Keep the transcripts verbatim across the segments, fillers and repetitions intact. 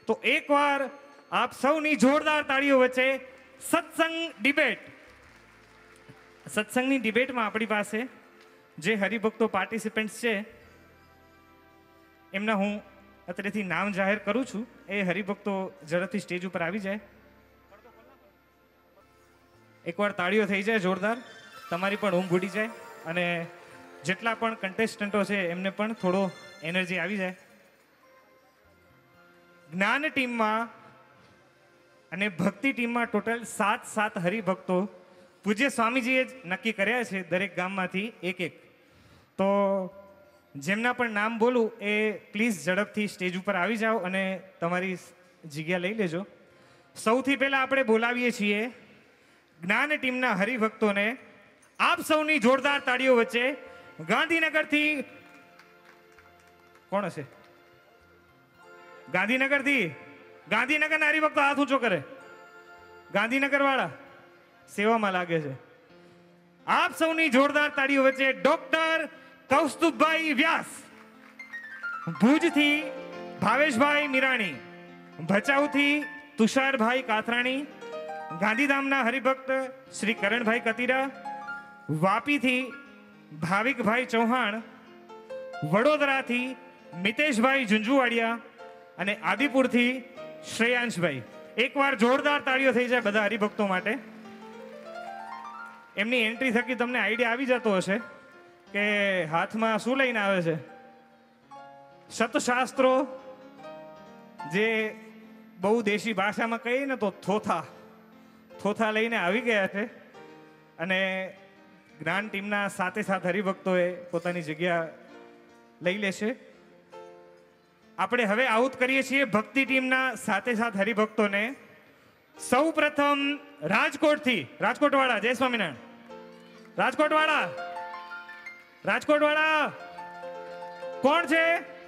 તો એકવાર આપ સૌની જોરદાર તાળીઓ વચ્ચે સત્સંગ ડિબેટ સત્સંગની ડિબેટમાં આપણી પાસે જે હરિભક્તો પાર્ટિસિપન્ટ્સ છે એમના હું અત્રેથી નામ જાહેર કરું છું. એ હરિભક્તો ઝડપથી સ્ટેજ ઉપર આવી જાય. એકવાર તાળીઓ થઈ જાય જોરદાર, તમારી પણ ઊંઘ ઉડી જાય અને જેટલા પણ કન્ટેસ્ટન્ટો છે એમને પણ થોડો એનર્જી આવી જાય. જ્ઞાન ટીમમાં અને ભક્તિ ટીમમાં ટોટલ સાત સાત હરિભક્તો પૂજ્ય સ્વામીજીએ જ નક્કી કર્યા છે, દરેક ગામમાંથી એક એક. તો જેમના પણ નામ બોલું એ પ્લીઝ ઝડપથી સ્ટેજ ઉપર આવી જાઓ અને તમારી જગ્યા લઈ લેજો. સૌથી પહેલા આપણે બોલાવીએ છીએ જ્ઞાન ટીમના હરિભક્તોને. આપ સૌની જોરદાર તાળીઓ વચ્ચે ગાંધીનગરથી કોણ હશે? ગાંધીનગરથી ગાંધીનગરના હરિભક્તો હાથ ઊંચો કરે. ગાંધીનગર વાળા સેવામાં લાગે છે. આપ સૌની જોરદાર તાળીઓ વચ્ચે ડોક્ટર કૌસ્તુભભાઈ વ્યાસ. ભુજથી ભાવેશભાઈ મીરાણી. ભચાઉથી તુષારભાઈ કાથરાણી. ગાંધીધામના હરિભક્ત શ્રી કરણભાઈ કતીરા. વાપીથી ભાવિકભાઈ ચૌહાણ. વડોદરાથી મિતેશભાઈ ઝુંઝુવાડિયા અને આદિપુરથી શ્રેયાંશભાઈ. એકવાર જોરદાર તાળીઓ થઈ જાય બધા હરિભક્તો માટે. એમની એન્ટ્રી થકી તમને આઈડિયા આવી જતો હશે કે હાથમાં શું લઈને આવે છે. શતશાસ્ત્રો, જે બહુ દેશી ભાષામાં કહીએ ને તો થોથા થોથા લઈને આવી ગયા છે. અને જ્ઞાન ટીમના સાથે સાથ હરિભક્તોએ પોતાની જગ્યા લઈ લેશે. આપણે હવે આઉટ કરીએ છીએ ભક્તિ ટીમના સાથે સાથ હરિભક્તોને. સૌ પ્રથમ રાજકોટથી, રાજકોટ વાળા, જય સ્વામિનારાયણ. રાજકોટ વાળા રાજકોટ વાળા કોણ છે?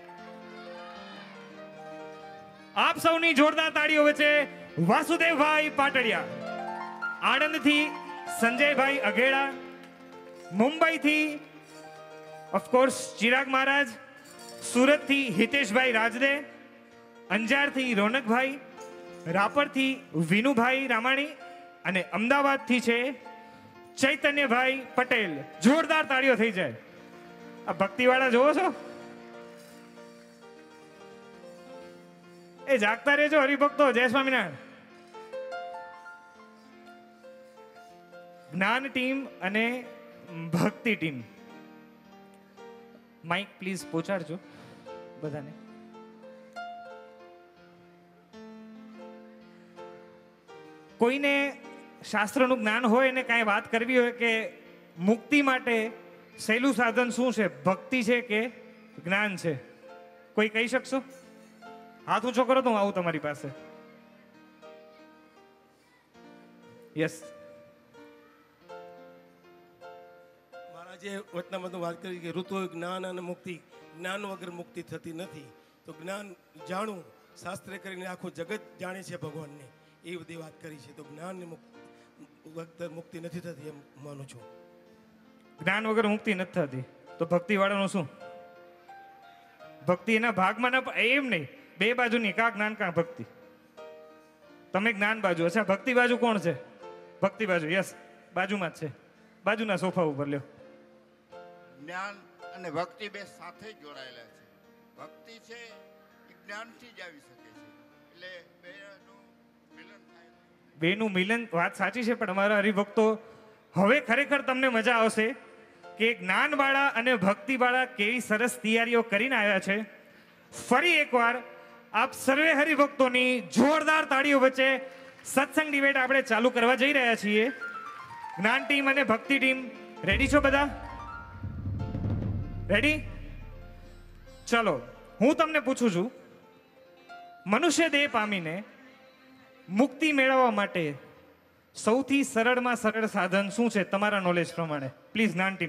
આપ સૌની જોરદાર તાળીઓ વચ્ચે વાસુદેવભાઈ પાટડિયા. આણંદથી સંજયભાઈ અઘેડા. મુંબઈથી ઓફકોર્સ ચિરાગ મહારાજ. સુરતથી હિતેશભાઈ રાજદે. અંજારથી રોનકભાઈ. રાપરથી વિનુભાઈ રામાણી અને અમદાવાદથી છે ચૈતન્યભાઈ પટેલ. જોરદાર તાળીઓ થઈ જાય. આ ભક્તિવાળા જોવો છો? એ જાગતા રહેજો હરિભક્તો. જય સ્વામિનારાયણ. જ્ઞાન ટીમ અને ભક્તિ ટીમ, માઇક પ્લીઝ પહોંચાડજો બધાને. કોઈને શાસ્ત્રનું જ્ઞાન હોય ને કાંઈ વાત કરવી હોય કે મુક્તિ માટે સહેલું સાધન શું છે, ભક્તિ છે કે જ્ઞાન છે, કોઈ કહી શકશો? હાથ ઊંચો કરો તો હું આવું તમારી પાસે. યસ. જે વચનામાં વાત કરી કે ઋતુ જ્ઞાન અને મુક્તિ, જ્ઞાન વગર મુક્તિ થતી નથી. તો જ્ઞાન જાણવું, શાસ્ત્રે કરીને આખું જગત જાણે છે ભગવાનને, એ બધી વાત કરી છે. તો જ્ઞાન વગર મુક્તિ નથી થતી એમ માનું છું. જ્ઞાન વગર મુક્તિ નથી થતી તો ભક્તિ વાળાનું શું? ભક્તિ એના ભાગમાં ના, એમ નહીં, બે બાજુની, કા જ્ઞાન કા ભક્તિ. તમે જ્ઞાન બાજુ, અચ્છા ભક્તિ બાજુ કોણ છે? ભક્તિ બાજુ, યસ, બાજુમાં જ છે, બાજુના સોફા ઉપર લ્યો. જ્ઞાન અને ભક્તિ બે સાથે જોડાયેલા છે. ભક્તિ છે એ જ્ઞાનથી જ આવી શકે છે, એટલે બેનું મિલન થાય. બેનું મિલન, વાત સાચી છે, પણ અમારા હરિભક્તો હવે ખરેખર તમને મજા આવશે કે જ્ઞાનવાળા અને ભક્તિવાળા કેવી સરસ તૈયારીઓ કરીને આવ્યા છે. ફરી એકવાર આપ સર્વે હરિભક્તોની જોરદાર તાળીઓ વચ્ચે સત્સંગ ડિબેટ આપણે ચાલુ કરવા જઈ રહ્યા છીએ. જ્ઞાન ટીમ અને ભક્તિ ટીમ રેડી છો બધા? રેડી? ચલો, હું તમને પૂછું છું, મનુષ્ય દેહ પામીને મુક્તિ મેળવવા માટે સૌથી સરળમાં સરળ સાધન શું છે તમારા નોલેજ પ્રમાણે? પ્લીઝ જ્ઞાન ટીમ.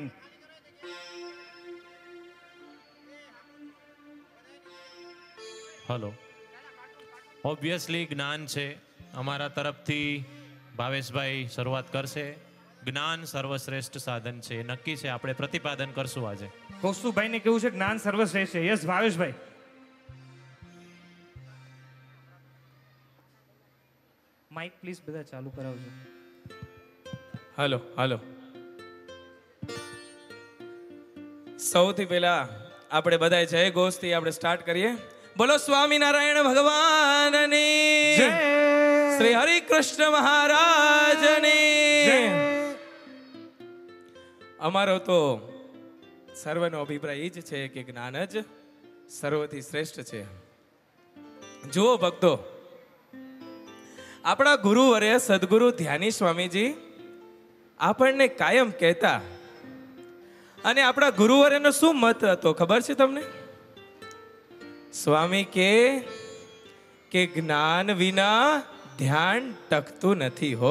હલો, ઓબ્વિયસલી જ્ઞાન છે. અમારા તરફથી ભાવેશભાઈ શરૂઆત કરશે. જ્ઞાન સર્વશ્રેષ્ઠ સાધન છે, નક્કી છે, આપણે પ્રતિપાદન કરશું આજે. કૌસ્તુભાઈને કેવું છે જ્ઞાન સર્વશ્રેષ્ઠ છે. Yes Bhaveshbhai. માઇક પ્લીઝ બધા ચાલુ કરાવજો. હાલો હાલો સૌથી પહેલા આપણે બધા જય ઘોષથી આપણે સ્ટાર્ટ કરીએ. બોલો સ્વામિનારાયણ ભગવાનની જય. શ્રી હરિ કૃષ્ણ મહારાજની. અમારો તો સર્વનો અભિપ્રાય એ જ છે કે જ્ઞાન જ સર્વથી શ્રેષ્ઠ છે. જુઓ ભક્તો, આપણા ગુરુવર્ય સદગુરુ ધ્યાની સ્વામીજી આપણને કાયમ કહેતા, અને આપણા ગુરુવર્યનો શું મત હતો ખબર છે તમને? સ્વામી કે કે જ્ઞાન વિના ધ્યાન ટકતું નથી હો.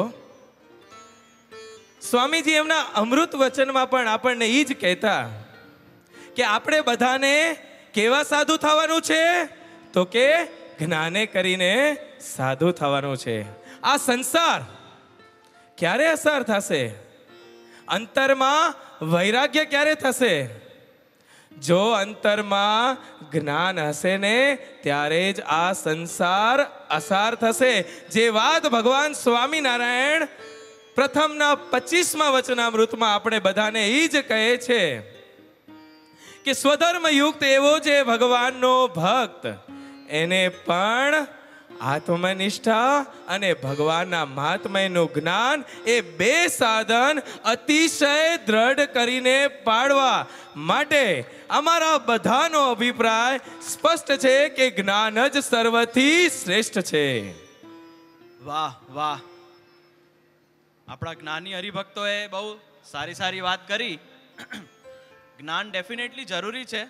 સ્વામીજી એમના અમૃત વચનમાં પણ આપણને એ જ કહેતા કે આપણે બધાને કેવા સાધુ થવાનું છે? તો કે જ્ઞાને કરીને સાધુ થવાનું છે. આ સંસાર ક્યારે અસર થશે? અંતરમાં વૈરાગ્ય ક્યારે થશે? જો અંતરમાં જ્ઞાન હશે ને ત્યારે જ આ સંસાર અસાર થશે. જે વાત ભગવાન સ્વામિનારાયણ પ્રથમના પચીસમા વચનામૃતમાં આપણે બધાને એ જ કહે છે કે સ્વધર્મ યુક્ત એવો જે ભગવાનનો ભક્ત, એને પણ આત્મનિષ્ઠા અને ભગવાનના મહાત્મ્યનું જ્ઞાન એ બે સાધન અતિશય દ્રઢ કરીને પાડવા માટે અમારા બધાનો અભિપ્રાય સ્પષ્ટ છે કે જ્ઞાન જ સર્વથી શ્રેષ્ઠ છે. વાહ વાહ, આપણા જ્ઞાની હરિભક્તોએ બહુ સારી સારી વાત કરી. જ્ઞાન ડેફિનેટલી જરૂરી છે.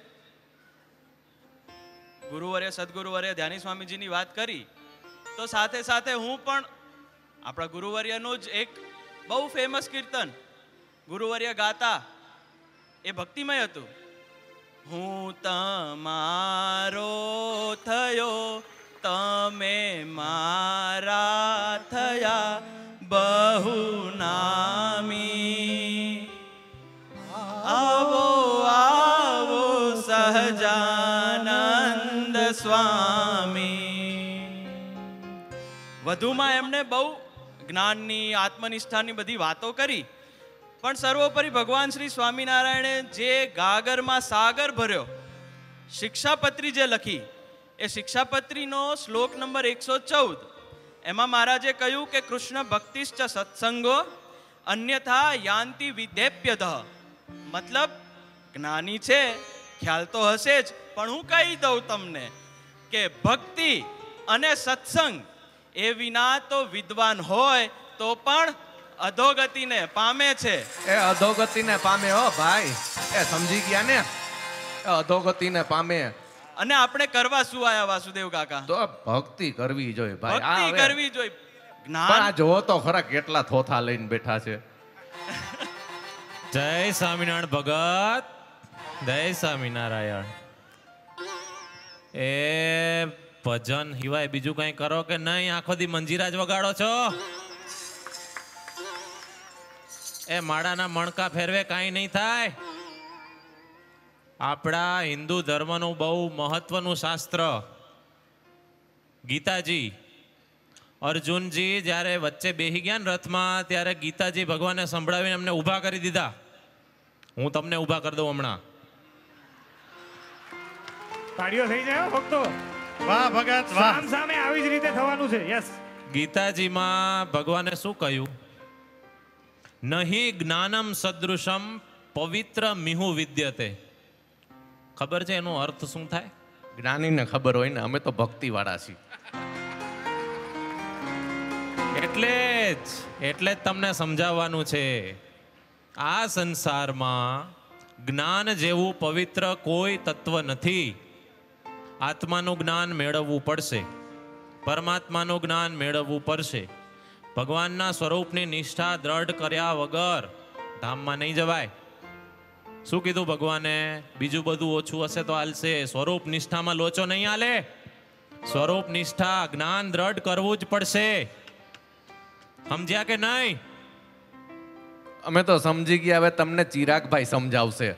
ગુરુવર્ય સદગુરુવર્ય ધ્યાની સ્વામીજીની વાત કરી, તો સાથે સાથે હું પણ આપણા ગુરુવર્યનું જ એક બહુ ફેમસ કીર્તન ગુરુવર્ય ગાતા, એ ભક્તિમય હતું. હું તમારો થયો, તમે મારા થયા, બહુ નામી. આવો આવો સહજાનંદ સ્વામી. વધુમાં એમણે બહુ જ્ઞાનની, આત્મનિષ્ઠાની બધી વાતો કરી, પણ સર્વોપરી ભગવાન શ્રી સ્વામિનારાયણે જે ગાગરમાં સાગર ભર્યો, શિક્ષાપત્રી જે લખી, એ શિક્ષાપત્રીનો શ્લોક નંબર એકસો ચૌદ, એમાં મહારાજે કહ્યું કે કૃષ્ણ ભક્તિશ્ચ સત્સંગો અન્યથા યાંતિ વિધેપ્યતઃ. મતલબ જ્ઞાની છે, ખ્યાલ તો હશે જ, પણ હું કહી દઉં તમને કે ભક્તિ અને સત્સંગ એ વિના તો વિદ્વાન હોય તો પણ અધોગતિને પામે છે. એ અધોગતિને પામે હો ભાઈ, એ સમજી ગયા ને, એ અધોગતિને પામે. અને આપણે કરવા શું આયા વાસુદેવ કાકા? તો ભક્તિ કરવી જોઈએ ભાઈ. ભક્તિ આ હવે- કરવી જોઈએ. પણ આ જ્ઞાન જોવો તો ખરા કેટલા થોથા લઈને બેઠા છે. જય સ્વામિનારાયણ ભગત, જય સ્વામિનારાયણ. એ ભજન સિવાય બીજું કઈ કરો કે નહીં? આખો દી મંજીરા જ વગાડો છો? એ માળાના મણકા ફેરવે કાંઈ નહીં થાય. આપણા હિન્દુ ધર્મનું બહુ મહત્વનું શાસ્ત્ર ગીતાજી, અર્જુનજી જ્યારે વચ્ચે બેહી ગયા ને રથમાં, ત્યારે ગીતાજી ભગવાને સંભળાવીને એમને ઊભા કરી દીધા. હું તમને ઊભા કરી દઉં હમણાં. તાળીઓ થઈ જાય હો ભક્તો. વાહ ભગત વાહ. સામ સામે આવી જ રીતે થવાનું છે. યસ. ગીતાજીમાં ભગવાને શું કહ્યું? નહીં જ્ઞાનમ સદૃશમ પવિત્ર મિહુ વિદ્યતે. ખબર છે એનો અર્થ શું થાય? જ્ઞાનીને ખબર હોય ને, અમે તો ભક્તિ વાળા છીએ. એટલે જ એટલે જ તમને સમજાવવાનું છે. આ સંસારમાં જ્ઞાન જેવું પવિત્ર કોઈ તત્વ નથી. આત્માનું જ્ઞાન મેળવવું પડશે, પરમાત્માનું જ્ઞાન મેળવવું પડશે. ભગવાનના સ્વરૂપની નિષ્ઠા દ્રઢ કર્યા વગર ધામમાં નહીં જવાય. શું કીધું ભગવાને? બીજું બધું ઓછું હશે તો હાલશે, સ્વરૂપ નિષ્ઠામાં લોચો નહીં હાલે. સ્વરૂપ નિષ્ઠા, જ્ઞાન દ્રઢ કરવું જ પડશે. સમજ્યા કે નહીં? અમે તો સમજી ગયા, હવે તમને ચિરાગભાઈ સમજાવશે.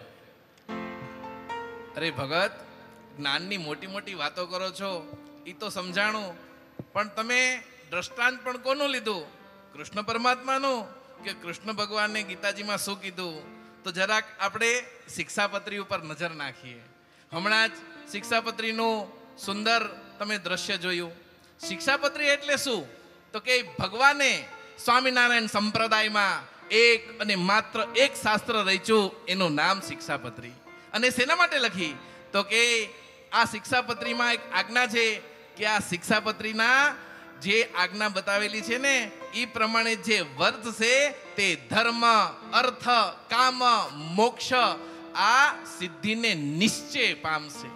અરે ભગત, જ્ઞાનની મોટી મોટી વાતો કરો છો, એ તો સમજાણું, પણ તમે દ્રષ્ટાંત પણ કોનું લીધું? કૃષ્ણ પરમાત્માનું કે કૃષ્ણ ભગવાને ગીતાજીમાં શું કીધું? તો જરાક આપણે શિક્ષાપત્રી ઉપર નજર નાખીએ. હમણાં જ શિક્ષાપત્રીનું સુંદર તમે દ્રશ્ય જોયું. શિક્ષાપત્રી એટલે શું? તો કે ભગવાને સ્વામિનારાયણ સંપ્રદાયમાં એક અને માત્ર એક શાસ્ત્ર રચ્યું, એનું નામ શિક્ષાપત્રી. અને શેના માટે લખી? તો કે આ શિક્ષાપત્રીમાં એક આજ્ઞા છે કે આ શિક્ષાપત્રીના જે આજ્ઞા બતાવેલી છે ને એ પ્રમાણે જે વર્ત છે તે ધર્મ, અર્થ, કામ, મોક્ષ આ સિદ્ધિને નિશ્ચય પામશે.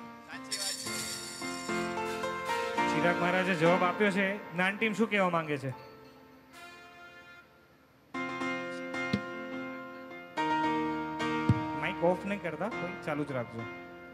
ચિરાગ મહારાજે જવાબ આપ્યો છે. જ્ઞાન ટીમ શું કહેવા માંગે છે? માઇક ઓફ નહીં કરતા, કોઈ ચાલુ જ રાખજો.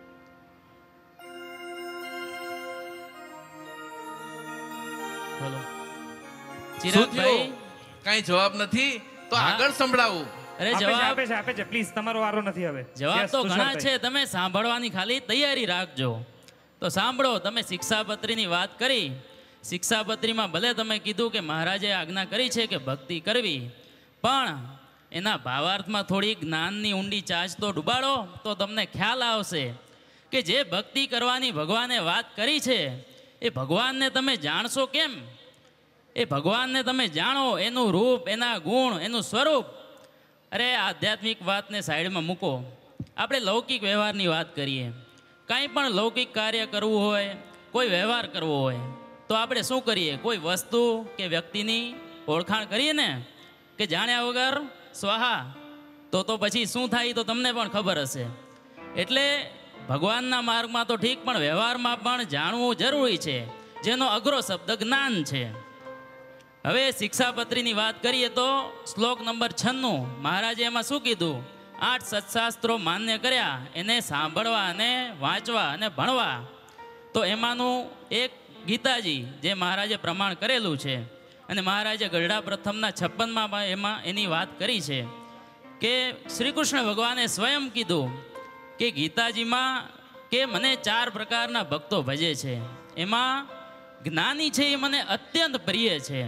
બોલો શું ચિરાગભાઈ. થયું? કાંઈ જવાબ નથી તો હા. આગળ સંભળાવું. અરે આપે છે, જવાબ આપે છે આપે છે પ્લીઝ, તમારો વારો નથી હવે. જવાબ Yes, તો ઘણા તુષારભાઈ. છે, તમે સાંભળવાની ખાલી તૈયારી રાખજો. તો સાંભળો, તમે શિક્ષાપત્રીની વાત કરી. શિક્ષાપત્રીમાં ભલે તમે કીધું કે મહારાજે આજ્ઞા કરી છે કે ભક્તિ કરવી, પણ એના ભાવાર્થમાં થોડી જ્ઞાનની ઊંડી ચાંચ તો ડૂબાડો, તો તમને ખ્યાલ આવશે કે જે ભક્તિ કરવાની ભગવાને વાત કરી છે એ ભગવાનને તમે જાણશો કેમ? એ ભગવાનને તમે જાણો, એનું રૂપ, એના ગુણ, એનું સ્વરૂપ. અરે આધ્યાત્મિક વાતને સાઈડમાં મૂકો, આપણે લૌકિક વ્યવહારની વાત કરીએ. કાંઈ પણ લૌકિક કાર્ય કરવું હોય, કોઈ વ્યવહાર કરવો હોય, તો આપણે શું કરીએ? કોઈ વસ્તુ કે વ્યક્તિની ઓળખાણ કરીએ ને, કે જાણ્યા વગર સ્વાહા. તો તો પછી શું થાય તો તમને પણ ખબર હશે. એટલે ભગવાનના માર્ગમાં તો ઠીક, પણ વ્યવહારમાં પણ જાણવું જરૂરી છે, જેનો અઘરો શબ્દ જ્ઞાન છે. હવે શિક્ષાપત્રીની વાત કરીએ તો શ્લોક નંબર છન્નું મહારાજે એમાં શું કીધું? આઠ સત્શાસ્ત્રો માન્ય કર્યા, એને સાંભળવા અને વાંચવા અને ભણવા. તો એમાંનું એક ગીતાજી, જે મહારાજે પ્રમાણ કરેલું છે, અને મહારાજે ગઢડા પ્રથમના છપ્પનમાં પણ એમાં એની વાત કરી છે કે શ્રી કૃષ્ણ ભગવાને સ્વયં કીધું કે ગીતાજીમાં કે મને ચાર પ્રકારના ભક્તો ભજે છે, એમાં જ્ઞાની છે એ મને અત્યંત પ્રિય છે.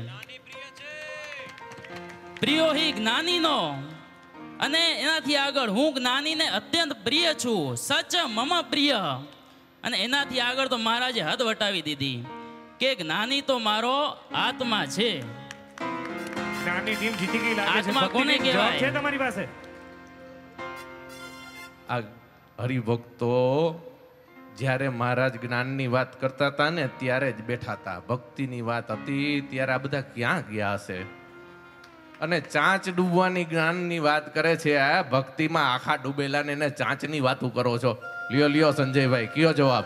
પ્રિયો હિ જ્ઞાનીનો, અને એનાથી આગળ હું જ્ઞાનીને અત્યંત પ્રિય છું, સચ મમ પ્રિય. અને એનાથી આગળ તો મહારાજે હદ વટાવી દીધી કે જ્ઞાની તો મારો આત્મા છે. જ્ઞાનની ટીમ જીતી ગઈ લાગે છે. આત્મા કોને ભક્તિની જવાબ કહેવાય? છે તમારી પાસે? આ હરિભક્તો જ્યારે મહારાજ જ્ઞાનની વાત કરતા હતા ને ત્યારે જ બેઠા હતા. ભક્તિની વાત હતી ત્યારે આ બધા ક્યાં ગયા હશે? અને ચાંચ ડૂબવાની જ્ઞાનની વાત કરે છે. આ ભક્તિમાં આખા ડૂબેલા ને એને ચાંચની વાતો કરો છો. લ્યો લ્યો સંજયભાઈ, કયો જવાબ?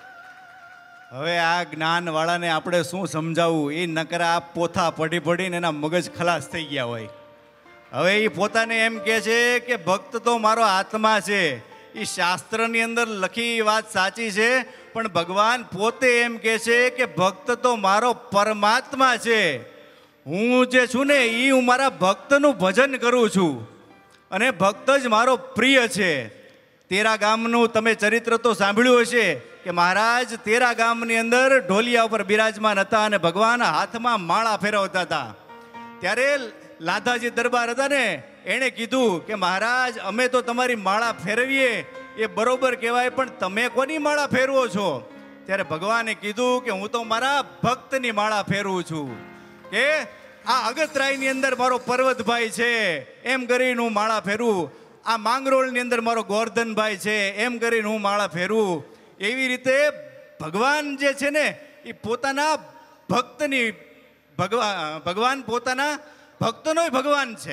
હવે આ જ્ઞાન વાળાને આપણે શું સમજાવવું? એ નકરા આ પોથા પઢી પઢીને એના મગજ ખલાસ થઈ ગયા હોય. હવે એ પોતાને એમ કહે છે કે ભક્ત તો મારો આત્મા છે. એ શાસ્ત્રની અંદર લખી વાત સાચી છે, પણ ભગવાન પોતે એમ કહે છે કે ભક્ત તો મારો પરમાત્મા છે. હું જે છું ને એ હું મારા ભક્તનું ભજન કરું છું, અને ભક્ત જ મારો પ્રિય છે. તેરા ગામનું તમે ચરિત્ર તો સાંભળ્યું હશે કે મહારાજ તેરા ગામની અંદર ઢોલિયા ઉપર બિરાજમાન હતા અને ભગવાન હાથમાં માળા ફેરવતા હતા. ત્યારે લાધાજી દરબાર હતા ને, એણે કીધું કે મહારાજ અમે તો તમારી માળા ફેરવીએ એ બરોબર કહેવાય, પણ તમે કોની માળા ફેરવો છો? ત્યારે ભગવાને કીધું કે હું તો મારા ભક્તની માળા ફેરવું છું. કે આ અગતરાયની અંદર મારો પર્વતભાઈ છે એમ કરીને હું માળા ફેરવું, આ માંગરોળની અંદર મારો ગોરધનભાઈ છે એમ કરીને હું માળા ફેરવું. એવી રીતે ભગવાન જે છે ને એ પોતાના ભક્તની ભગવાન ભગવાન પોતાના ભક્તનો ભગવાન છે.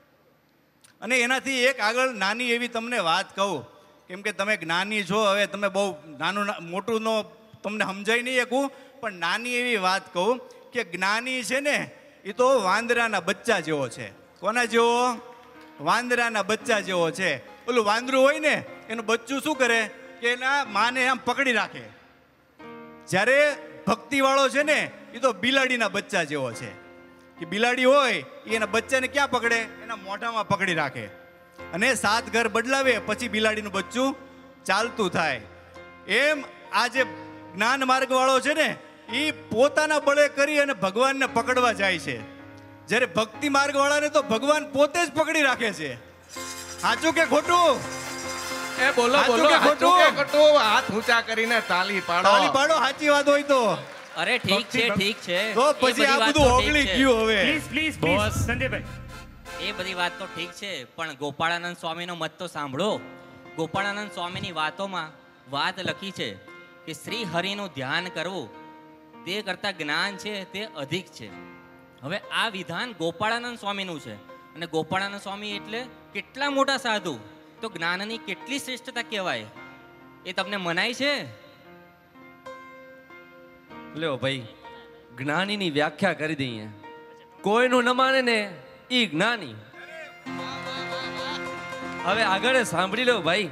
અને એનાથી એક આગળ નાની એવી તમને વાત કહું, કેમ કે તમે જ્ઞાની છો, હવે તમે બહુ નાનું મોટું નો તમને સમજાય નહીં શકું, પણ નાની એવી વાત કહું કે જ્ઞાની છે ને એ તો વાંદરાના બચ્ચા જેવો છે. કોના જેવો? વાંદરાના બચ્ચા જેવો છે. ઓલું વાંદરું હોય ને એનું બચ્ચું શું કરે કે એના માને આમ પકડી રાખે. જ્યારે ભક્તિવાળો છે ને એ તો બિલાડીના બચ્ચા જેવો છે. કે બિલાડી હોય એ એના બચ્ચાને ક્યાં પકડે? એના મોઢામાં પકડી રાખે, અને સાત ઘર બદલાવે પછી બિલાડીનું બચ્ચું ચાલતું થાય. એમ આ જે જ્ઞાન માર્ગ વાળો છે ને એ પોતાના બળે કરી અને ભગવાનને પકડવા જાય છે, જ્યારે ભક્તિ માર્ગ વાળાને તો ભગવાન પોતે જ પકડી રાખે છે. સાચું કે ખોટું? એ બોલો સાચું બોલો કે સાચું ખોટું? કે ખોટું? હાથ ઊંચા કરીને તાલી પાડો. તાલી પાડો, સાચી વાત હોય તો. અરે ઠીક છે ઠીક છે તો એ પછી બધી આ વાત બધું તો ઠીક ઓગળી છે. ગયું હવે. પ્લીઝ પ્લીઝ પ્લીઝ સંજયભાઈ, એ બધી વાત તો ઠીક છે, પણ ગોપાળાનંદ સ્વામીનો મત તો સાંભળો. ગોપાળાનંદ સ્વામીની વાતોમાં વાત લખી છે કે શ્રી હરિનું ધ્યાન કરવું તે કરતાં જ્ઞાન છે તે અધિક છે. હવે આ વિધાન ગોપાળાનંદ સ્વામીનું છે, અને ગોપાળાનંદ સ્વામી એટલે કેટલા મોટા સાધુ, તો જ્ઞાનની કેટલી શ્રેષ્ઠતા કહેવાય એ તમને મનાય છે? લ્યો ભાઈ, જ્ઞાનીની વ્યાખ્યા કરી દઈએ. કોઈનું ન માને ને ઈ જ્ઞાની. હવે આગળ સાંભળી લો ભાઈ,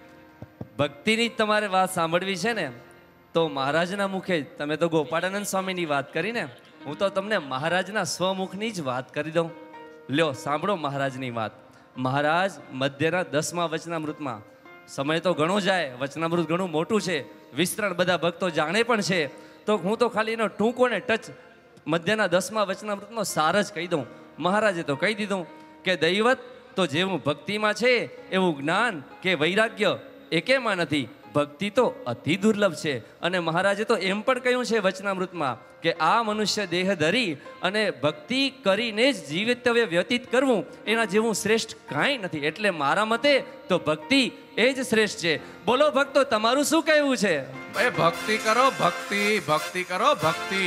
ભક્તિની જ તમારે વાત સાંભળવી છે ને તો મહારાજના મુખે જ, તમે તો ગોપાળાનંદ સ્વામીની વાત કરી ને, હું તો તમને મહારાજના સ્વમુખની જ વાત કરી દઉં. લ્યો સાંભળો મહારાજની વાત. મહારાજ મધ્યના દસમા વચનામૃતમાં, સમય તો ઘણો જાય, વચનામૃત ઘણું મોટું છે, વિસ્તરણ બધા ભક્તો જાણે પણ છે, તો હું તો ખાલી એનો ટૂંકો ને ટચ મધ્યના દસમા વચનામૃતનો સાર જ કહી દઉં. મહારાજે તો કહી દીધું કે દૈવત તો જેવું ભક્તિમાં છે એવું જ્ઞાન કે વૈરાગ્ય એકેમાં નથી. ભક્તિ તો અતિ દુર્લભ છે. અને મહારાજે તો એમ પણ કહ્યું છે વચનામૃતમાં કે આ મનુષ્ય દેહ ધરી અને ભક્તિ કરીને જ જીવિતવ્ય વ્યતીત કરવું એના જેવું શ્રેષ્ઠ કાંઈ નથી. એટલે મારા મતે તો ભક્તિ એ જ શ્રેષ્ઠ છે. બોલો ભક્તો, તમારું શું કહેવું છે? એ ભક્તિ કરો, ભક્તિ ભક્તિ કરો, ભક્તિ.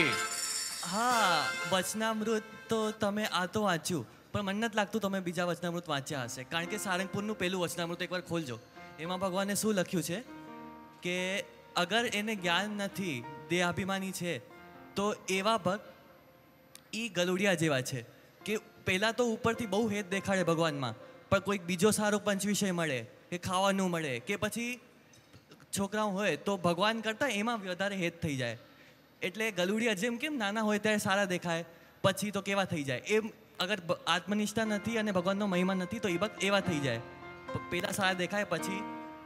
હા, વચનામૃત તો તમે આ તો વાંચ્યું, પણ મને નથી લાગતું તમે બીજા વચનામૃત વાંચ્યા હશે, કારણ કે સારંગપુરનું પહેલું વચનામૃત એકવાર ખોલજો. એમાં ભગવાને શું લખ્યું છે કે અગર એને જ્ઞાન નથી, દેહાભિમાની છે, તો એવા ભક્ત એ ગલુડિયા જેવા છે કે પહેલાં તો ઉપરથી બહુ હેત દેખાડે ભગવાનમાં, પણ કોઈક બીજો સારો પંચ વિષય મળે કે ખાવાનું મળે કે પછી છોકરાઓ હોય તો ભગવાન કરતાં એમાં વધારે હેત થઈ જાય. એટલે ગલુડિયા જેમ કેમ નાના હોય ત્યારે સારા દેખાય, પછી તો કેવા થઈ જાય. એમ અગર આત્મનિષ્ઠા નથી અને ભગવાનનો મહિમા નથી તો એ ભક્ત એવા થઈ જાય. પહેલાં સારા દેખાય, પછી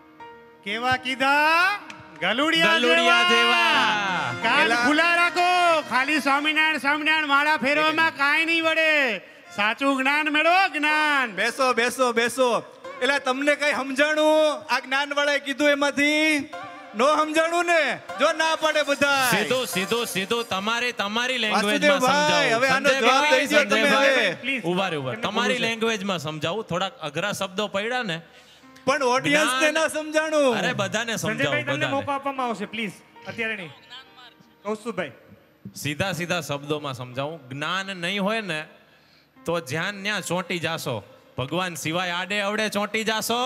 કેવા કીધા? ગલુડિયા ગલુડિયા જેવા. જેવા. કાન ખુલ્લા રાખો, ખાલી સ્વામિનારાયણ સ્વામિનારાયણ માળા ફેરવામાં કાંઈ નહીં વળે. સાચું જ્ઞાન મેળવો, જ્ઞાન. બેસો બેસો બેસો. એટલે તમને કઈ સમજાણું આ જ્ઞાન વાળાએ કીધું એમાંથી? નો સમજાણું ને? જો ના પડે બધા સીધું સીધું સીધું તમારી તમારી લેંગ્વેજમાં વાસુદેવભાઈ, હવે આનો જવાબ દઈ દો તમે હવે. ઉભા રે ઉભા રે. તમારી લેંગ્વેજમાં સમજાવું. થોડાક અઘરા શબ્દો પડ્યા ને, પણ ઓડિયન્સ ને ના સમજાણું. અરે બધાને સમજાવું, સંજયભાઈ તમને બધાને. મોકો આપવામાં આવશે, પ્લીઝ અત્યારે નહીં. કૌસ્તુભભાઈ, સીધા સીધા શબ્દોમાં સમજાવું. જ્ઞાન નહીં હોય ને તો જ્યાં ન્યા ચોંટી જાશો. ભગવાન સિવાય આડે અવડે ચોંટી જાશો.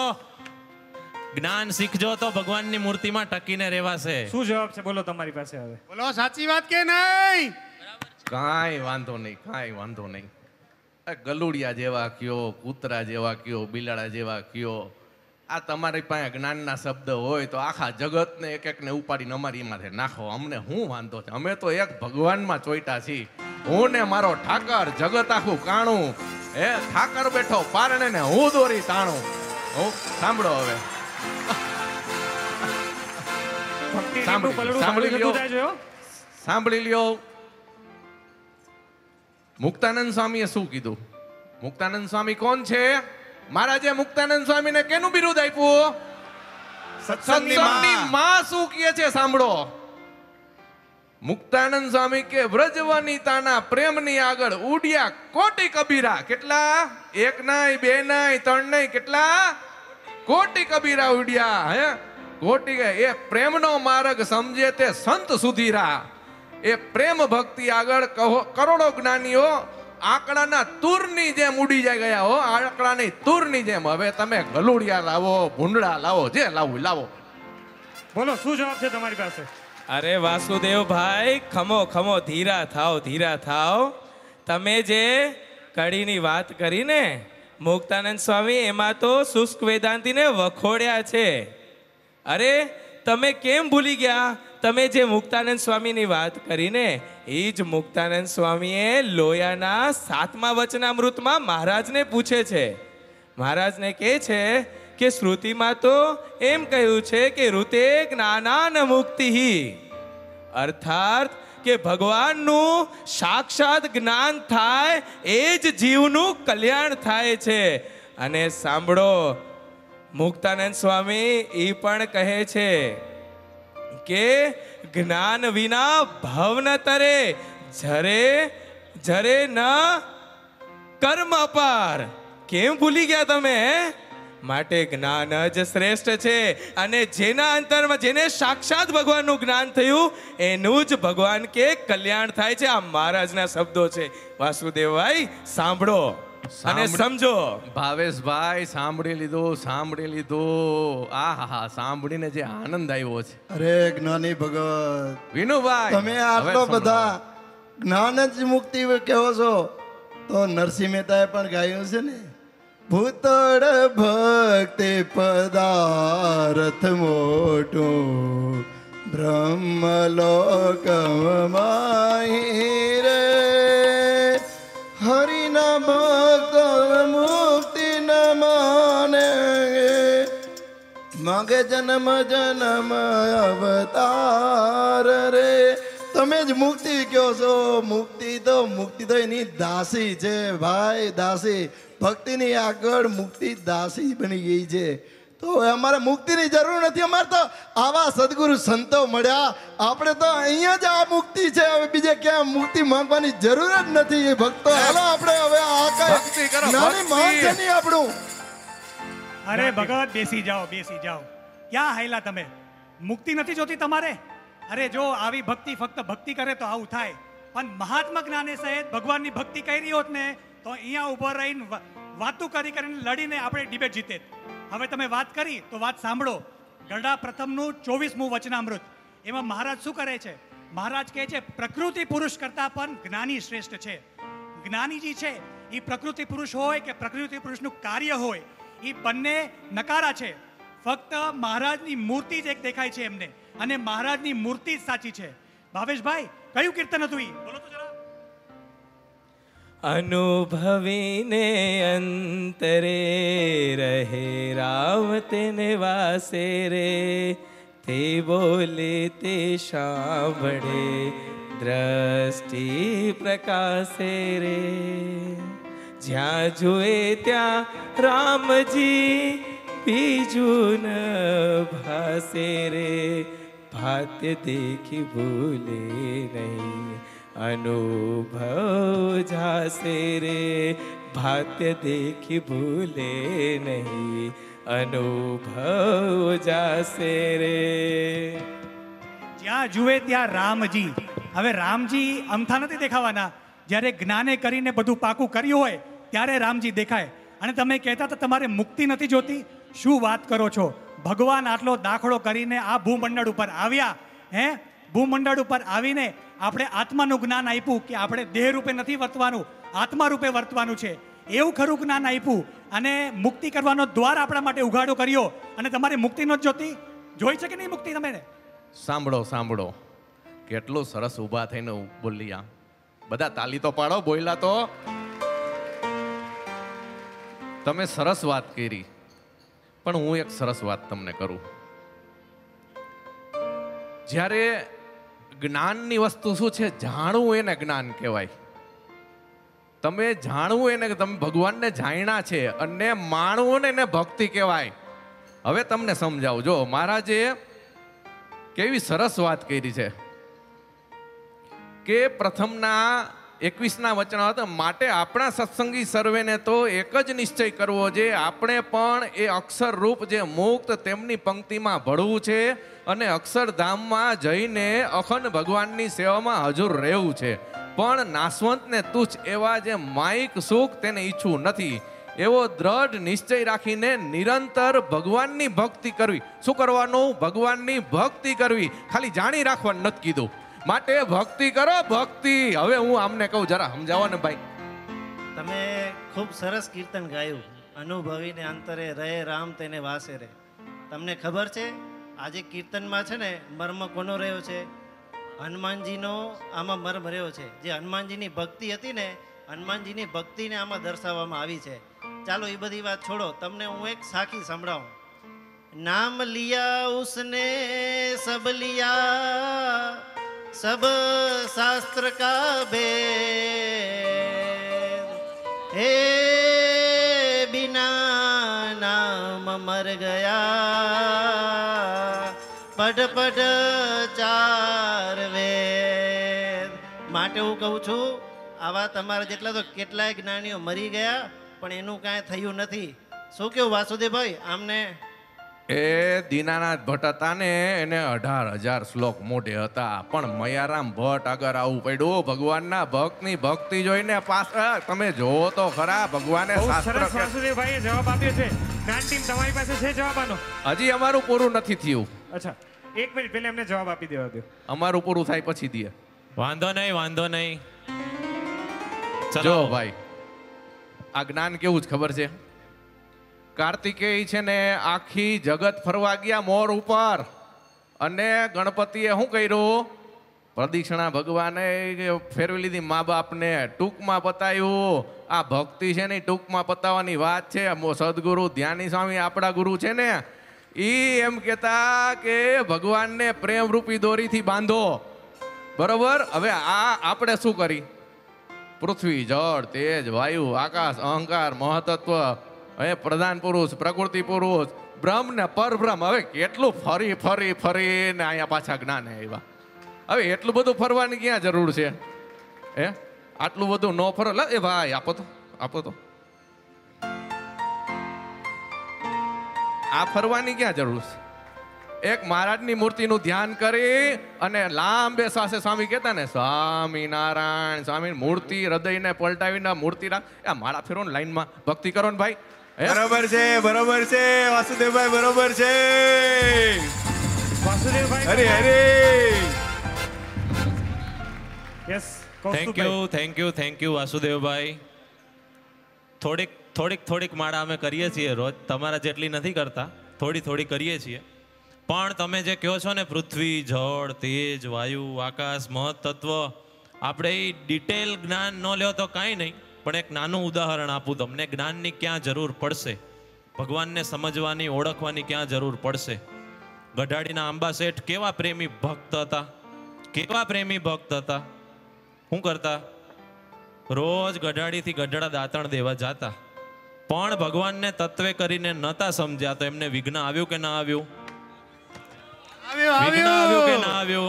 જ્ઞાન શીખજો તો ભગવાનની મૂર્તિમાં ટકીને રહેવાશે. શું જવાબ છે બોલો તમારી પાસે હવે? બોલો સાચી વાત કે નહીં? કાંઈ વાંધો નહીં, કાંઈ વાંધો નહીં. આ ગલુડિયા જેવા કયો, કૂતરા જેવા કયો, બિલાડા જેવા કયો, આ તમારી પાસે જ્ઞાનના શબ્દ હોય તો આખા જગતને એક એકને ઉપાડીને અમારી માથે નાખો. અમને શું વાંધો છે? અમે તો એક ભગવાનમાં ચોઈટા છીએ. હું ને મારો ઠાકર, જગત આખું કાણું. હે ઠાકર બેઠો પારણે ને હું દોરી તાણું. હું સાંભળો હવે, સાંભળી લ્યો, સાંભળી લ્યો. મુક્તાનંદ સ્વામીએ શું કીધું? મુક્તાનંદ સ્વામી કોણ છે? મહારાજે મુક્તાનંદ સ્વામીને કેનું બિરુદ આપ્યું? સત્સંગની માં. શું કહે છે સાંભળો. મુક્તાનંદ સ્વામી કે વ્રજવનિતાના પ્રેમની આગળ ઉડ્યા કોટી કબીરા. કેટલા? એક નાય, બે નાય, ત્રણ નાય, કેટલા? કોટી કબીરા ઉડ્યા. હે કોટી. એ પ્રેમનો માર્ગ સમજે તે સંત સુધીરા. એ પ્રેમ ભક્તિ આગળ કરોડો જ્ઞાનીઓ આંકડાના તુરની જેમ ઉડી જાય ગયા હો. આંકડાની તુરની જેમ. હવે તમે ગલુડિયા લાવો, ભૂંડડા લાવો, જે લાવો લાવો. બોલો શું જવાબ છે તમારી પાસે? અરે વાસુદેવભાઈ, ખમો ખમો, ધીરા થાવ, ધીરા થાવ. તમે જે કડીની વાત કરી ને મુક્તાનંદ સ્વામી, એમાં તો શુષ્ક વેદાંતીને વખોડ્યા છે. અરે તમે કેમ ભૂલી ગયા? તમે જે મુક્તાનંદ સ્વામીની વાત કરીને એ જ મુક્તાનંદ સ્વામીએ લોયાના સાતમા વચનામૃતમાં મહારાજને પૂછે છે. મહારાજને કહે છે કે શ્રુતિમાં તો એમ કહ્યું છે કે ઋતે જ્ઞાનાન મુક્તિ, અર્થાત કે ભગવાનનું સાક્ષાત જ્ઞાન થાય એ જ જીવનું કલ્યાણ થાય છે. અને સાંભળો, મુક્તાનંદ સ્વામી એ પણ કહે છે કે જ્ઞાન વિના ભવ ન તરે, જરે જરે ન કર્મ અપાર. કેમ ભૂલી ગયા તમે? માટે જ્ઞાન જ શ્રેષ્ઠ છે. અને જેના અંતરમાં જેને સાક્ષાત ભગવાનનું જ્ઞાન થયું એનું જ ભગવાન કે કલ્યાણ થાય છે. આ મહારાજના શબ્દો છે. વાસુદેવભાઈ સાંભળો અને સમજો. ભાવેશભાઈ સાંભળી લીધું, સાંભળી લીધું. આ હા હા, સાંભળીને જે આનંદ આવ્યો છે. અરે જ્ઞાની ભગત વિનુભાઈ, તમે આટલો બધા જ્ઞાન જ મુક્તિ કહો છો, તો નરસિંહ મહેતાએ પણ ગાયું છે ને, ભૂતળ ભક્તિ પદાર્થ મોટું બ્રહ્મલોકમાં રે, હરિના ભક્ત મુક્તિ ન માને, માગે જન્મ જન્મ અવતાર રે. તમે જ મુક્તિ કહો છો. મુક્તિ તો મુક્તિ તો એની દાસી છે ભાઈ, દાસી. ભક્તિની આગળ મુક્તિ દાસી બની ગઈ છે. તો અમારે મુક્તિની જરૂર નથી. અમારે તો આવા સદગુરુ સંતો મળ્યા, આપણે તો અહીંયા જ આ મુક્તિ છે. હવે બીજે ક્યાં મુક્તિ માંગવાની જરૂર જ નથી. ભક્તો હાલો આપણે હવે આ કઈ નાની માન છે નહીં આપણું. અરે ભગત બેસી જાઓ, બેસી જાઓ. ક્યાં હાયલા તમે? મુક્તિ નથી જોતી તમારે? અરે જો આવી ભક્તિ ફક્ત ભક્તિ કરે તો આવું થાય. પણ મહાત્મા જ્ઞાને સહિત ભગવાનની ભક્તિ કરી હોત ને તો અહીંયા ઉભો રહીને વાતું કરી કરીને લડીને આપણે ડિબેટ જીતે. હવે તમે વાત કરી તો વાત સાંભળો. ગરડા પ્રથમનું ચોવીસમું વચનામૃત, એમાં મહારાજ શું કરે છે? મહારાજ કહે છે પ્રકૃતિ પુરુષ કરતા પણ જ્ઞાની શ્રેષ્ઠ છે. જ્ઞાનીજી છે એ પ્રકૃતિ પુરુષ હોય કે પ્રકૃતિ પુરુષનું કાર્ય હોય, એ બંને નકારા છે. ફક્ત મહારાજની મૂર્તિ જ એક દેખાય છે એમને, અને મહારાજની મૂર્તિ જ સાચી છે. ભાવેશભાઈ, કયું કીર્તન હતું એ બોલો તો જરા. અનુભવીને અંતરે રહે રામ તેને વાસે રે, તે બોલે તે સાંભળે દ્રષ્ટિ પ્રકાશે રે. જ્યાં જુએ ત્યાં રામજી બીજું ન ભાસે રે, ભાત્ય દેખી ભૂલે નહીં અનુભવ જાસે રે, ભાત્ય દેખી ભૂલે નહીં અનુભવ જાસે રે. જ્યાં જુએ ત્યાં રામજી. હવે રામજી અમથા નથી દેખાવાના. જ્યારે જ્ઞાને કરીને બધું પાકું કર્યું હોય ત્યારે રામજી દેખાય. અને તમે કહેતા તો તમારે મુક્તિ નથી જોતી. શું વાત કરો છો? ભગવાન આટલો દાખલો કરીને આ ભૂમંડળ ઉપર આવ્યા. હે, ભૂમંડળ ઉપર આવીને આપણે આત્માનું જ્ઞાન આપ્યું કે આપણે દેહ રૂપે નથી વર્તવાનું, આત્મા રૂપે વર્તવાનું છે. એવું ખરું જ્ઞાન આપ્યું અને મુક્તિ કરવાનો દ્વાર આપણા માટે ઉઘાડો કર્યો. અને તમારી મુક્તિ નથી જોતી? જોઈ છે કે નહીં મુક્તિ તમે? સાંભળો સાંભળો, કેટલું સરસ ઊભા થઈને બોલ્યા. બધા તાલી તો પાડો, બોલ્યા તો. તમે સરસ વાત કરી, પણ હું એક સરસ વાત તમને કરું. જ્યારે જ્ઞાનની વસ્તુ શું છે? જાણવું એને જ્ઞાન કહેવાય. તમે જાણવું એને, તમે ભગવાનને જાણ્યા છે, અને માણવું ને એને ભક્તિ કહેવાય. હવે તમને સમજાવું. જો મહારાજે કેવી સરસ વાત કરી છે કે પ્રથમના એકવીસના વચન હતા, માટે આપણા સત્સંગી સર્વેને તો એક જ નિશ્ચય કરવો છે, આપણે પણ એ અક્ષર રૂપ જે મુક્ત તેમની પંક્તિમાં ભળવું છે અને અક્ષરધામમાં જઈને અખંડ ભગવાનની સેવામાં હજુર રહેવું છે. પણ નાશવંતને તુચ્છ એવા જે માયિક સુખ તેને ઈચ્છવું નથી. એવો દ્રઢ નિશ્ચય રાખીને નિરંતર ભગવાનની ભક્તિ કરવી. શું કરવાનું? ભગવાનની ભક્તિ કરવી. ખાલી જાણી રાખવાનું નથી કીધું. માટે ભક્તિ કરો, ભક્તિ. હવે હું આમને કહું, જરા સમજાવો ને ભાઈ. તમે ખૂબ સરસ કીર્તન ગાયું, અનુભવીને અંતરે રહે રામ તેને વાસે રે. તમને ખબર છે આજે કીર્તનમાં છે ને મર્મ કોનો રહ્યો છે? હનુમાનજીનો આમાં મર્મ રહ્યો છે. જે હનુમાનજીની ભક્તિ હતી ને, હનુમાનજીની ભક્તિને આમાં દર્શાવવામાં આવી છે. ચાલો એ બધી વાત છોડો, તમને હું એક સાખી સંભળાવું. નામ લિયા ઉસને સબ લિયા, सब शास्त्र का भेद हे बिना नाम मर ગયા પઢ પઢ ચાર વેદ. માટે હું કહું છું આવા તમારા જેટલા તો કેટલાય જ્ઞાનીઓ મરી ગયા પણ એનું કાંઈ થયું નથી. શું કેવું વાસુદેવભાઈ આમને? એ દીનાનાથ ભટ્ટ હતા ને એને અઢાર હજાર શ્લોક મોઢે હતા પણ મયારામ ભટ્ટ આગળ આવું પડ્યું ભગવાનના ભક્તની ભક્તિ જોઈને પાછળ તમે જોવો તો ખરા ભગવાને બહુ શાસ્ત્ર સરસ વાસુદેવભાઈએ જવાબ આપ્યો છે. જ્ઞાન ટીમ તમારી પાસે છે જવાબ આનો? હજી અમારું પૂરું નથી થયું. અચ્છા એક મિનિટ પહેલા એમને જવાબ આપી દેવા દો. અમારું પૂરું થાય પછી દે. વાંધો નહીં વાંધો નહીં. જો ભાઈ આ જ્ઞાન કેવું જ ખબર છે. કાર્તિકેય છે ને આખી જગત ફરવા ગયા મોર ઉપર અને ગણપતિએ શું કર્યું પ્રદક્ષિણા ભગવાને ફેરવી લીધી મા બાપને ટૂંકમાં પતાવ્યું. આ ભક્તિ છે ને ટૂંકમાં પતાવવાની વાત છે. સદગુરુ ધ્યાની સ્વામી આપણા ગુરુ છે ને ઈ એમ કહેતા કે ભગવાનને પ્રેમ રૂપી દોરીથી બાંધો. બરોબર. હવે આ આપણે શું કરી પૃથ્વી જળ તેજ વાયુ આકાશ અહંકાર મહતત્વ હવે પ્રધાન પુરુષ પ્રકૃતિ પુરુષ બ્રહ્મ ને પરબ્રહ્મ હવે કેટલું ફરી ફરી ફરી ને અહીંયા પાછા જ્ઞાન આવ્યા. હવે એટલું બધું ફરવાની ક્યાં જરૂર છે હે? આટલું બધું ન ફરો. એ ભાઈ આપો તો આપો તો આ ફરવાની ક્યાં જરૂર છે? એક મહારાજની મૂર્તિનું ધ્યાન કરી અને લાંબે શ્વાસે સ્વામી કહેતા ને સ્વામિનારાયણ સ્વામી મૂર્તિ હૃદયને પલટાવીને મૂર્તિ રાખ. આ માળા ફેરો ને લાઈનમાં ભક્તિ કરો ને ભાઈ. બરોબર છે બરોબર છે વાસુદેવભાઈ બરોબર છે વાસુદેવભાઈ. અરે અરે yes thank you thank you thank you વાસુદેવભાઈ. થોડીક થોડીક થોડીક માળા અમે કરીએ છીએ રોજ તમારા જેટલી નથી કરતા થોડી થોડી કરીએ છીએ પણ તમે જે કહો છો ને પૃથ્વી જળ તેજ વાયુ આકાશ મહત્તત્વ આપણે એ ડિટેલ જ્ઞાન ન લ્યો તો કાંઈ નહીં પણ એક નાનું ઉદાહરણ આપું તમને જ્ઞાનની ક્યાં જરૂર પડશે ભગવાનને સમજવાની ઓળખવાની ક્યાં જરૂર પડશે. ગઢાડીના આંબા શેઠ કેવા પ્રેમી ભક્ત હતા કેવા પ્રેમી ભક્ત હતા. શું કરતા રોજ ગઢાડીથી ગઢડા દાંતણ દેવા જાતા પણ ભગવાનને તત્વે કરીને નતા સમજ્યા તો એમને વિઘ્ન આવ્યું કે ના આવ્યું? વિઘ્ન આવ્યું કે ના આવ્યું?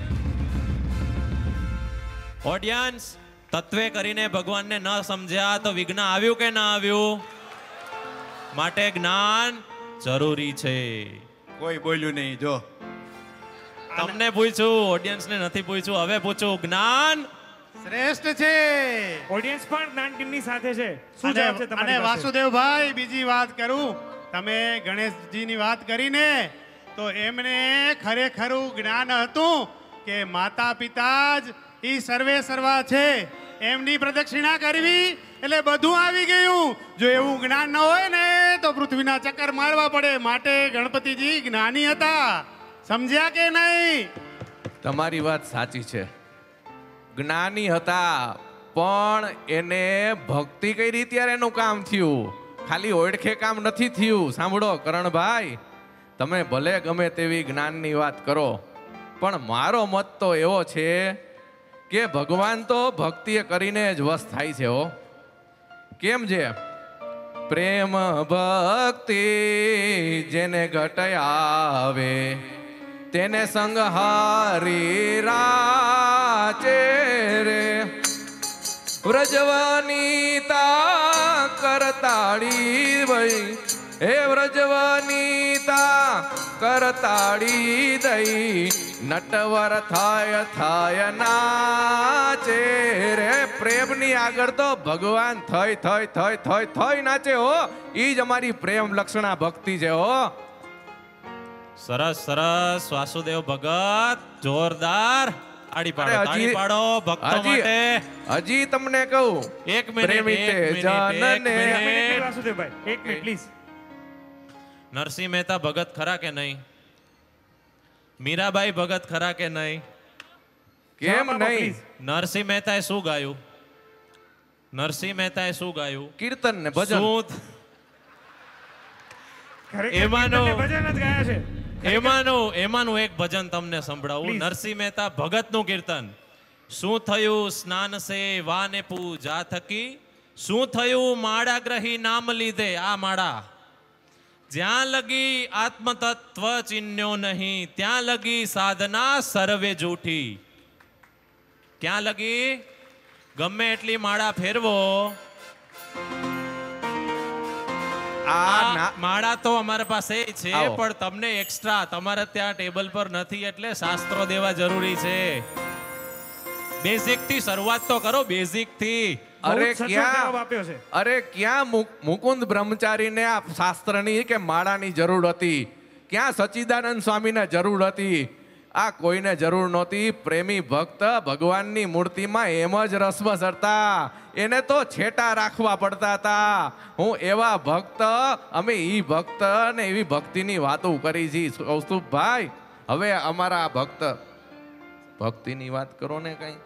ઓડિયન્સ તત્વે કરીને ભગવાનને ન સમજ્યા તો વિઘ્ન આવ્યું કે ના આવ્યું? માટે જ્ઞાન જરૂરી છે. કોઈ બોલ્યું નહીં. જો તમને પૂછ્યું ઓડિયન્સને નથી પૂછ્યું હવે પૂછું જ્ઞાન શ્રેષ્ઠ છે. ઓડિયન્સ પણ જ્ઞાન ટીમની સાથે છે. શું અને- જવાબ છે અને તમારી પાસે? વાસુદેવભાઈ બીજી વાત કરું તમે ગણેશજીની વાત કરીને તો એમને ખરેખરું જ્ઞાન હતું કે માતા પિતા જ ઈ સર્વે સર્વા છે એમની પ્રદક્ષિણા કરવી એટલે બધું આવી ગયું. જો એવું જ્ઞાન ન હોય ને તો પૃથ્વીના ચક્કર મારવા પડે. માટે ગણપતિજી જ્ઞાની હતા. સમજ્યા કે નહીં? તમારી વાત સાચી છે. જ્ઞાની હતા પણ એને ભક્તિ કરી ત્યારે એનું કામ થયું. ખાલી ઓળખે કામ નથી થયું. સાંભળો કરણભાઈ તમે ભલે ગમે તેવી જ્ઞાનની વાત કરો પણ મારો મત તો એવો છે કે ભગવાન તો ભક્તિ કરીને જ વશ થાય છે. હો કેમ છે પ્રેમ ભક્તિ જેને ઘટયાવે તેને સંગ હારી રાચે રે વ્રજવનિતા કરતાળી વઈ હે વ્રજવનિતા કરતાળી દઈ નટવર થાય થાય નાચે રે. પ્રેમની આગળ તો ભગવાન થઈ થઈ થઈ થઈ થઈ નાચે. હો ઈ જ અમારી પ્રેમ લક્ષણા ભક્તિ છે. હો સરસ સરસ વાસુદેવ ભગત જોરદાર. તાળી પાડો તાળી પાડો ભક્તો માટે. હજી તમને કહું એક મિનિટ એક મિનિટ એક મિનિટ વાસુદેવભાઈ એક મિનિટ પ્લીઝ. નરસિંહ મહેતા ભગત ખરા કે નહીં? મીરાબાઈ ભગત ખરા કે નહીં? કેમ નહીં? નરસિંહ મહેતાએ શું ગાયું? નરસિંહ મહેતાએ શું ગાયું? કીર્તન ને ભજન. શું ખરેખર કીર્તન ને ભજન જ ગાયા છે. એમાંનું એમાંનું એક ભજન તમને સંભળાવું. નરસિંહ મહેતા ભગતનું કીર્તન. શું થયું સ્નાન સે વાને પૂજા થકી, શું થયું માળા ગ્રહી નામ લીધે આ માળા. જ્યાં લગી આત્મતત્વ ચિહ્ન્યો નહીં, ત્યાં લગી સાધના સર્વે જૂઠી. ક્યાં લગી? ગમે એટલી માળા ફેરવો, આ માળા તો અમારા પાસે છે, પણ તમને એક્સ્ટ્રા તમારે ત્યાં ટેબલ પર નથી, એટલે શાસ્ત્રો દેવા જરૂરી છે. બેઝિક થી શરૂઆત તો કરો, બેઝિક થી. અરે ક્યાં અરે ક્યાં મુકુંદ બ્રહ્મચારીને આ શાસ્ત્રની કે માળાની જરૂર હતી? ક્યાં સચ્ચિદાનંદ સ્વામીને જરૂર હતી? આ કોઈને જરૂર નહોતી. પ્રેમી ભક્ત ભગવાનની મૂર્તિમાં એમ જ રસબસ હતા, એને તો છેટા રાખવા પડતા હતા. હું એવા ભક્ત, અમે ઈ ભક્ત ને એવી ભક્તિની વાતો કરી છે. કૌસ્તુભભાઈ, હવે અમારા ભક્ત ભક્તિની વાત કરો ને કઈ.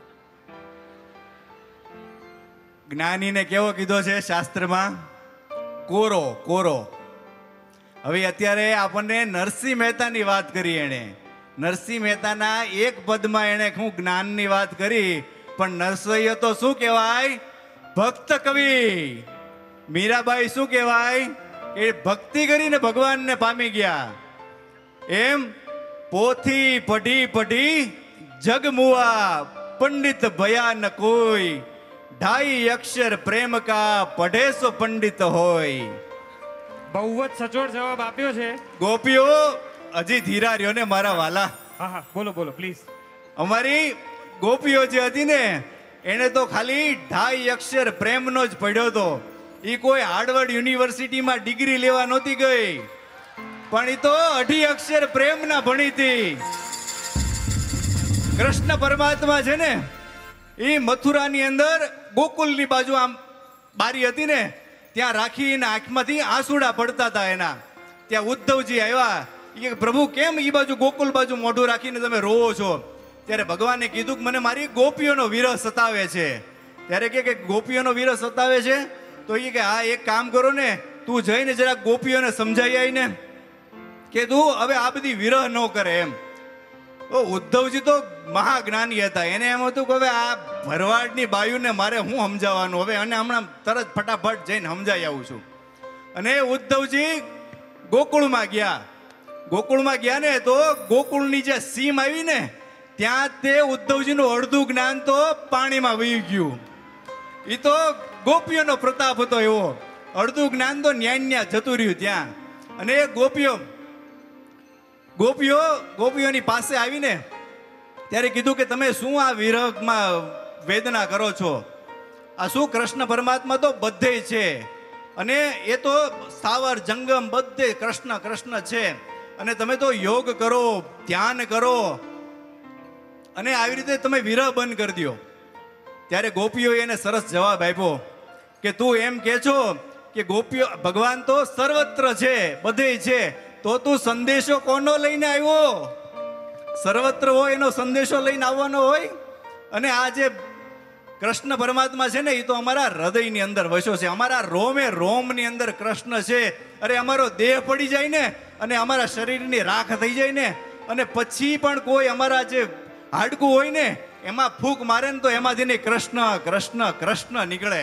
જ્ઞાનીને કેવો કીધો છે શાસ્ત્રમાં? કોરો કોરો. હવે અત્યારે આપણને નરસિંહ મહેતાની વાત કરી એણે. નરસિંહ મહેતાના એક પદમાં એણે હું જ્ઞાનની વાત કરી, પણ નરસૈયો તો શું કહેવાય? ભક્ત કવિ. મીરાબાઈ શું કહેવાય? એ ભક્તિ કરીને ભગવાનને પામી ગયા. એમ પોથી પઢી પઢી જગમુઆ, પંડિત ભયા ન કોઈ, ઢાઈ અક્ષર પ્રેમ કા પઢે સો પંડિત હોય. બહુ જ સચોટ જવાબ આપ્યો છે. ગોપીઓ હજી ધીરા રહ્યો ને મારા વાલા. હા હા બોલો બોલો પ્લીઝ. અમારી ગોપીઓ જે હતી ને, એને તો ખાલી ઢાઈ અક્ષર પ્રેમનો જ પડ્યો હતો. એ કોઈ હાર્વર્ડ યુનિવર્સિટીમાં ડિગ્રી લેવા નહોતી ગઈ, પણ એ તો અઢી અક્ષર પ્રેમના ભણી હતી. કૃષ્ણ પરમાત્મા છે ને, એ મથુરાની અંદર ગોકુલની બાજુ આમ બારી હતી ને, ત્યાં રાખીને આંખમાંથી આંસુડા પડતા હતા એના. ત્યાં ઉદ્ધવજી આવ્યા, એ પ્રભુ કેમ એ બાજુ ગોકુલ બાજુ મોઢું રાખીને તમે રોવો છો? ત્યારે ભગવાને કીધું કે મને મારી ગોપીઓનો વિરહ સતાવે છે. ત્યારે કે ગોપીઓનો વિરહ સતાવે છે? તો એ કે હા, એક કામ કરો ને, તું જઈને જરા ગોપીઓને સમજાઈ આવી ને, કે તું હવે આ બધી વિરહ ન કરે એમ. ઉદ્ધવજી તો મહાજ્ઞાની હતા. એને એમ હતું કે હવે આ ભરવાડની બાયુને મારે હું સમજાવવાનું, હવે અને હમણાં તરત ફટાફટ જઈને સમજાઈ આવું છું. અને ઉદ્ધવજી ગોકુળમાં ગયા. ગોકુળમાં ગયા ને તો ગોકુળની જે સીમ આવી ને, ત્યાં તે ઉદ્ધવજીનું અડધું જ્ઞાન તો પાણીમાં વહી ગયું. એ તો ગોપીઓનો પ્રતાપ હતો એવો. અડધું જ્ઞાન તો ન્યા ન્યા જતું રહ્યું ત્યાં. અને ગોપીઓ ગોપીઓ ગોપીઓની પાસે આવીને ત્યારે કીધું કે તમે શું આ વિરહમાં વેદના કરો છો? આ શું? કૃષ્ણ પરમાત્મા તો બધે છે, અને એ તો સ્થાવર જંગમ બધે કૃષ્ણ કૃષ્ણ છે, અને તમે તો યોગ કરો, ધ્યાન કરો, અને આવી રીતે તમે વિરહ બંધ કરી દો. ત્યારે ગોપીઓ એને સરસ જવાબ આપ્યો કે તું એમ કે છો કે ગોપીઓ ભગવાન તો સર્વત્ર છે, બધે છે, તો તું સંદેશો કોનો લઈને આવ્યો? સર્વત્ર હોય એનો સંદેશો લઈને આવવાનો હોય. અને આ જે કૃષ્ણ પરમાત્મા છે ને, એ તો અમારા હૃદયની અંદર વસ્યો છે, અમારા રોમે રોમની અંદર કૃષ્ણ છે. અરે અમારો દેહ પડી જાય ને, અને અમારા શરીરની રાખ થઈ જાય ને, અને પછી પણ કોઈ અમારા જે હાડકું હોય ને એમાં ફૂંક મારે ને, તો એમાંથી નહીં કૃષ્ણ કૃષ્ણ કૃષ્ણ નીકળે.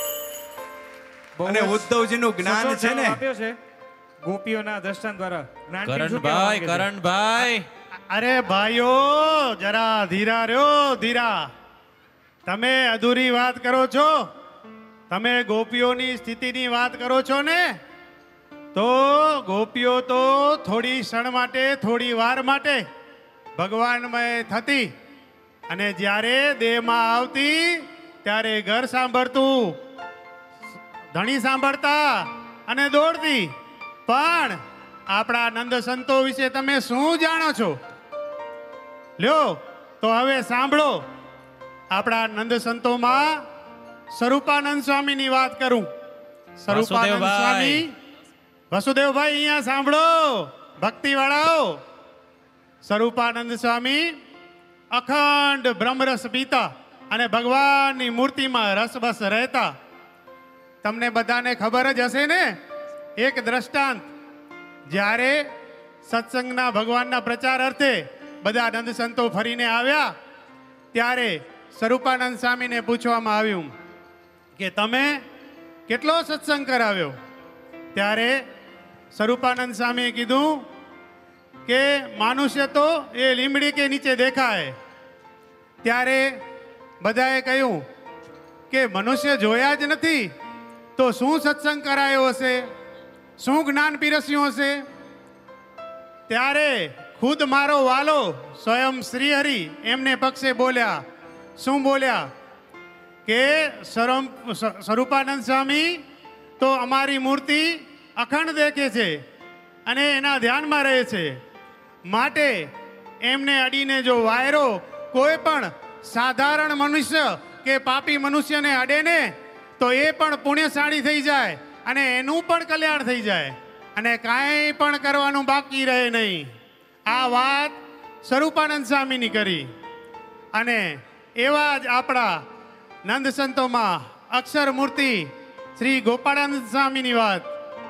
અને ઉદ્ધવજીનું જ્ઞાન છે ને, ગોપીઓના દ્રષ્ટાંત દ્વારા. કરણભાઈ કરણભાઈ અરે ભાઈઓ જરા ધીરા રહ્યો, ધીરા. તમે અધૂરી વાત કરો છો. તમે ગોપીઓની સ્થિતિની વાત કરો છો ને, તો ગોપીઓ તો થોડી ક્ષણ માટે, થોડી વાર માટે ભગવાનમય થતી, અને જ્યારે દેહમાં આવતી ત્યારે ઘર સાંભળતું, ધણી સાંભળતા અને દોડતી. પણ આપણા નંદ સંતો વિશે તમે શું જાણો છો? લ્યો તો હવે સાંભળો. આપણા નંદ સંતોમાં સ્વરૂપાનંદ સ્વામીની વાત કરું. સ્વરૂપાનંદ સ્વામી, વસુદેવભાઈ અહીંયા સાંભળો, ભક્તિ વાળાઓ. સ્વરૂપાનંદ સ્વામી અખંડ બ્રહ્મરસ પીતા અને ભગવાનની મૂર્તિમાં રસબસ રહેતા. તમને બધાને ખબર જ હશે ને એક દ્રષ્ટાંત. જ્યારે સત્સંગના ભગવાનના પ્રચાર અર્થે બધા નંદ સંતો ફરીને આવ્યા ત્યારે સ્વરૂપાનંદ સ્વામીને પૂછવામાં આવ્યું કે તમે કેટલો સત્સંગ કરાવ્યો? ત્યારે સ્વરૂપાનંદ સ્વામીએ કીધું કે મનુષ્ય તો એ લીમડી કે નીચે દેખાય. ત્યારે બધાએ કહ્યું કે મનુષ્ય જોયા જ નથી તો શું સત્સંગ કરાયો હશે, શું જ્ઞાન પીરસ્યું હશે? ત્યારે ખુદ મારો વાલો સ્વયં શ્રીહરિ એમને પક્ષે બોલ્યા. શું બોલ્યા? કે સ્વરૂપાનંદ સ્વામી તો અમારી મૂર્તિ અખંડ દેખે છે અને એના ધ્યાનમાં રહે છે, માટે એમને અડીને જો વાયરો કોઈ પણ સાધારણ મનુષ્ય કે પાપી મનુષ્યને અડે ને તો એ પણ પુણ્યશાળી થઈ જાય અને એનું પણ કલ્યાણ થઈ જાય અને કાંઈ પણ કરવાનું બાકી રહે નહીં. આ વાત સ્વરૂપાનંદ સ્વામીની કરી. અને એવા જ આપણા નંદ સંતોમાં અક્ષર મૂર્તિ શ્રી ગોપાળાનંદ સ્વામીની વાત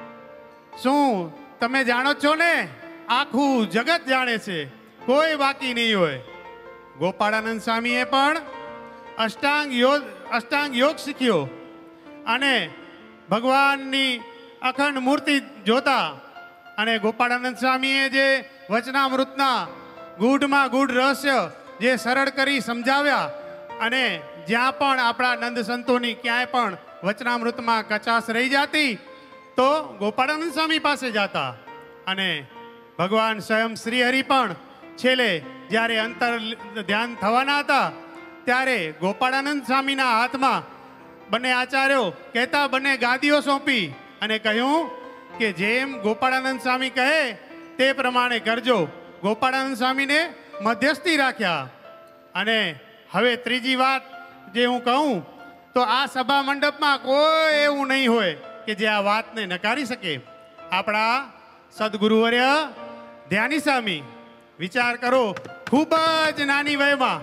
શું તમે જાણો છો ને? આખું જગત જાણે છે, કોઈ બાકી નહીં હોય. ગોપાળાનંદ સ્વામીએ પણ અષ્ટાંગ યોગ અષ્ટાંગ યોગ શીખ્યો અને ભગવાનની અખંડ મૂર્તિ જોતા અને ગોપાળાનંદ સ્વામીએ જે વચનામૃતના ગૂઢમાં ગૂઢ રહસ્ય જે સરળ કરી સમજાવ્યા અને જ્યાં પણ આપણા નંદ સંતોની ક્યાંય પણ વચનામૃતમાં કચાશ રહી જતી તો ગોપાળાનંદ સ્વામી પાસે જતા અને ભગવાન સ્વયં શ્રીહરિ પણ છેલ્લે જ્યારે અંતર ધ્યાન થવાના હતા ત્યારે ગોપાળાનંદ સ્વામીના હાથમાં બંને આચાર્યો કહેતા બંને ગાદીઓ સોંપી અને કહ્યું કે જેમ ગોપાળાનંદ સ્વામી કહે તે પ્રમાણે કરજો. ગોપાળાનંદ સ્વામીને મધ્યસ્થી રાખ્યા. અને હવે ત્રીજી વાત જે હું કહું તો આ સભા મંડપમાં કોઈ એવું નહીં હોય કે જે આ વાતને નકારી શકે. આપણા સદગુરુવર્ય ધ્યાની સ્વામી વિચાર કરો, ખૂબ જ નાની વયમાં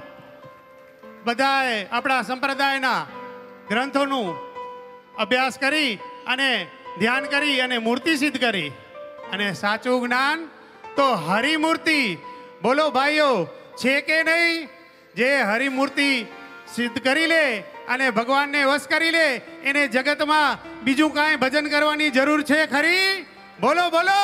બધાએ આપણા સંપ્રદાયના ગ્રંથોનું અભ્યાસ કરી અને ધ્યાન કરી અને મૂર્તિ સિદ્ધ કરી અને સાચું જ્ઞાન તો હરિમૂર્તિ. બોલો ભાઈઓ, છે કે નહીં? જે હરિમૂર્તિ સિદ્ધ કરી લે અને ભગવાનને વશ કરી લે એને જગતમાં બીજું કાંઈ ભજન કરવાની જરૂર છે ખરી? બોલો બોલો.